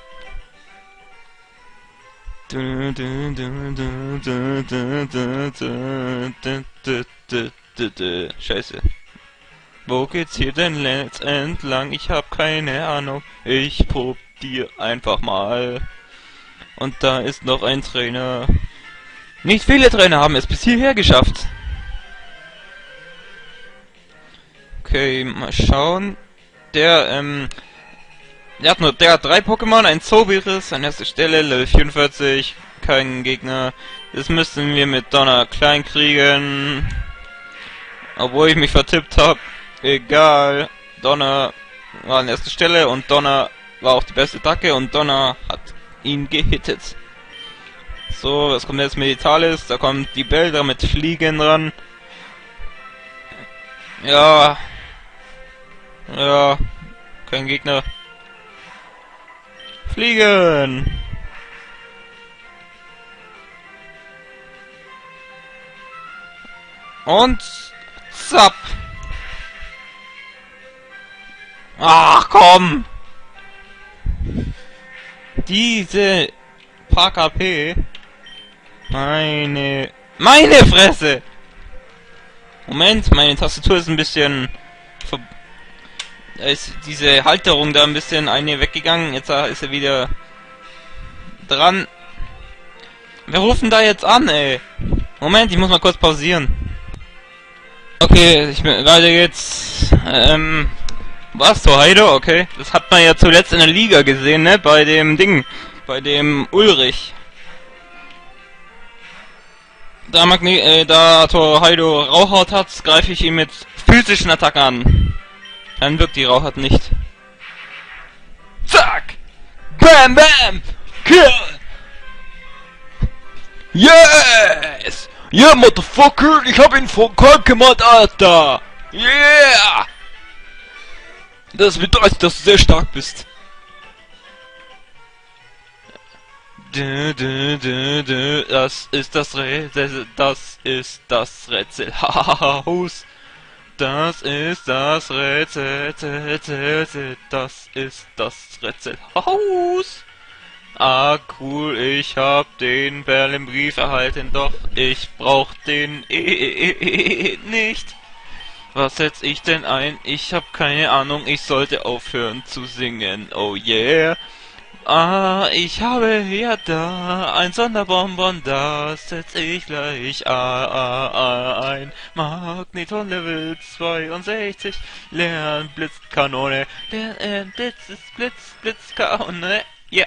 Scheiße. Wo geht's hier denn jetzt entlang? Ich hab keine Ahnung. Ich probier einfach mal. Und da ist noch ein Trainer. Nicht viele Trainer haben es bis hierher geschafft. Okay, mal schauen. Der, ähm... Der hat nur, der hat drei Pokémon, ein Zobiris an erster Stelle, Level vierundvierzig, kein Gegner. Das müssten wir mit Donner klein kriegen. Obwohl ich mich vertippt habe. Egal. Donner war an erster Stelle und Donner war auch die beste Attacke und Donner hat ihn gehittet. So, was kommt jetzt mit Italis? Da kommt die Bälder mit Fliegen dran. Ja. Ja. Kein Gegner. Fliegen! Und zapp! Ach komm! Diese paar K P. Meine... Meine Fresse! Moment, meine Tastatur ist ein bisschen... Ver Da ist diese Halterung da ein bisschen eine weggegangen. Jetzt ist er wieder dran. Wir rufen da jetzt an, ey. Moment, ich muss mal kurz pausieren. Okay, ich bin, weiter geht's. Ähm, was, Torheido? Okay. Das hat man ja zuletzt in der Liga gesehen, ne? Bei dem Ding. Bei dem Ulrich. Da Magni äh, da Torheido Rauchhaut hat, greife ich ihn mit physischen Attacken an. Dann wirkt die Rauchhaut nicht. Zack! Bam, bam! Kill! Yes! Yeah, Motherfucker! Ich hab ihn von kalt gemacht, Alter! Yeah! Das bedeutet, dass du sehr stark bist. Dö, dö, dö, dö. Das ist das Rätsel, das ist das Rätselhaus. Das ist das Rätsel, das ist das Rätselhaus. Ah, cool, ich hab den Perlenbrief erhalten, doch ich brauch den eh nicht. Was setz ich denn ein? Ich hab keine Ahnung, ich sollte aufhören zu singen, oh yeah. Ah, ich habe ja da ein Sonderbonbon, das setz ich gleich ein. Magneton Level zweiundsechzig, Lern Blitzkanone, Lern Blitz ist Blitz, Blitzkanone, yeah.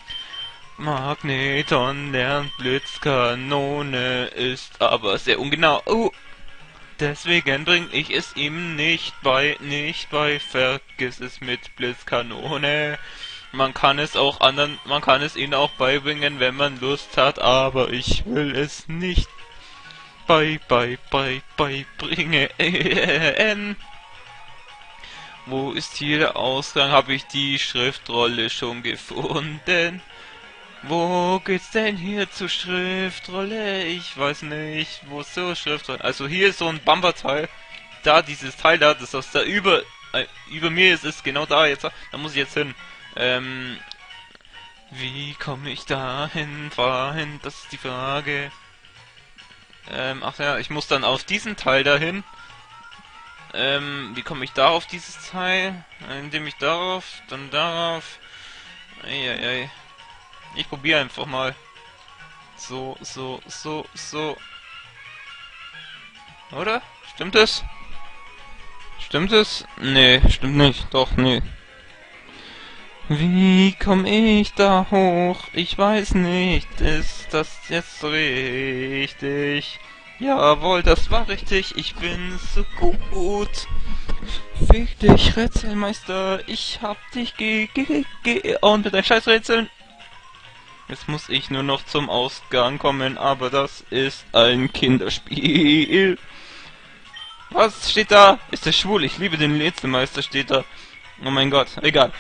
Magneton lernt Blitzkanone, ist aber sehr ungenau. Oh. Deswegen bring ich es ihm nicht bei, nicht bei, vergiss es mit Blitzkanone. Man kann es auch anderen, man kann es ihnen auch beibringen, wenn man Lust hat, aber ich will es nicht bei, bei, bei, beibringen. Wo ist hier der Ausgang? Habe ich die Schriftrolle schon gefunden? Wo geht's denn hier zur Schriftrolle? Ich weiß nicht, wo ist zur Schriftrolle? Also hier ist so ein Bumperteil. Da, dieses Teil da, das was da über, äh, über mir ist, ist genau da jetzt. Da muss ich jetzt hin. Ähm, wie komme ich da hin? Fahren? Das ist die Frage. Ähm, ach ja, ich muss dann auf diesen Teil dahin. Ähm, wie komme ich da auf dieses Teil? Indem ich darauf, dann darauf. Eieiei. Ich probiere einfach mal. So, so, so, so. Oder? Stimmt es? Stimmt es? Nee, stimmt nicht. Doch, nee. Wie komm ich da hoch? Ich weiß nicht. Ist das jetzt richtig? Jawohl, das war richtig. Ich bin so gut. Fick dich, Rätselmeister. Ich hab dich ge ge ge und mit deinen Scheißrätseln. Jetzt muss ich nur noch zum Ausgang kommen, aber das ist ein Kinderspiel. Was steht da? Ist er schwul? Ich liebe den Rätselmeister, steht da. Oh mein Gott, egal.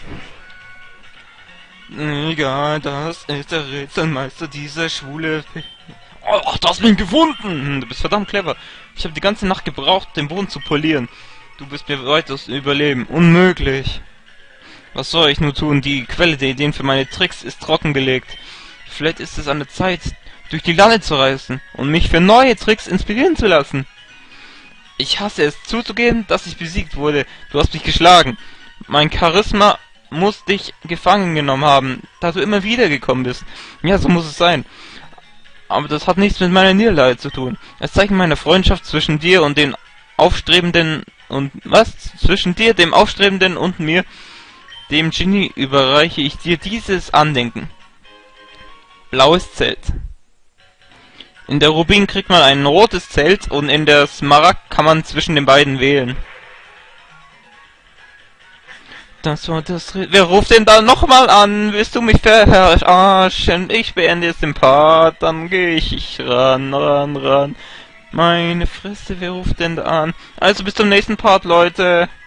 Egal, das ist der Rätselmeister, dieser schwule... Oh, ach, du hast mich gefunden! Du bist verdammt clever. Ich habe die ganze Nacht gebraucht, den Boden zu polieren. Du bist mir weitaus überleben. Unmöglich. Was soll ich nur tun? Die Quelle der Ideen für meine Tricks ist trockengelegt. Vielleicht ist es an der Zeit, durch die Lande zu reißen und mich für neue Tricks inspirieren zu lassen. Ich hasse es zuzugeben, dass ich besiegt wurde. Du hast mich geschlagen. Mein Charisma muss dich gefangen genommen haben, da du immer wieder gekommen bist. Ja, so muss es sein. Aber das hat nichts mit meiner Niederlage zu tun. Es zeigt meine Freundschaft zwischen dir und den Aufstrebenden und... Was? Zwischen dir, dem Aufstrebenden und mir. Dem Genie überreiche ich dir dieses Andenken. Blaues Zelt. In der Rubin kriegt man ein rotes Zelt und in der Smaragd kann man zwischen den beiden wählen. Das war das... Wer ruft denn da nochmal an? Willst du mich verarschen? Ich beende jetzt den Part, dann gehe ich ran, ran, ran. Meine Fresse, wer ruft denn da an? Also bis zum nächsten Part, Leute.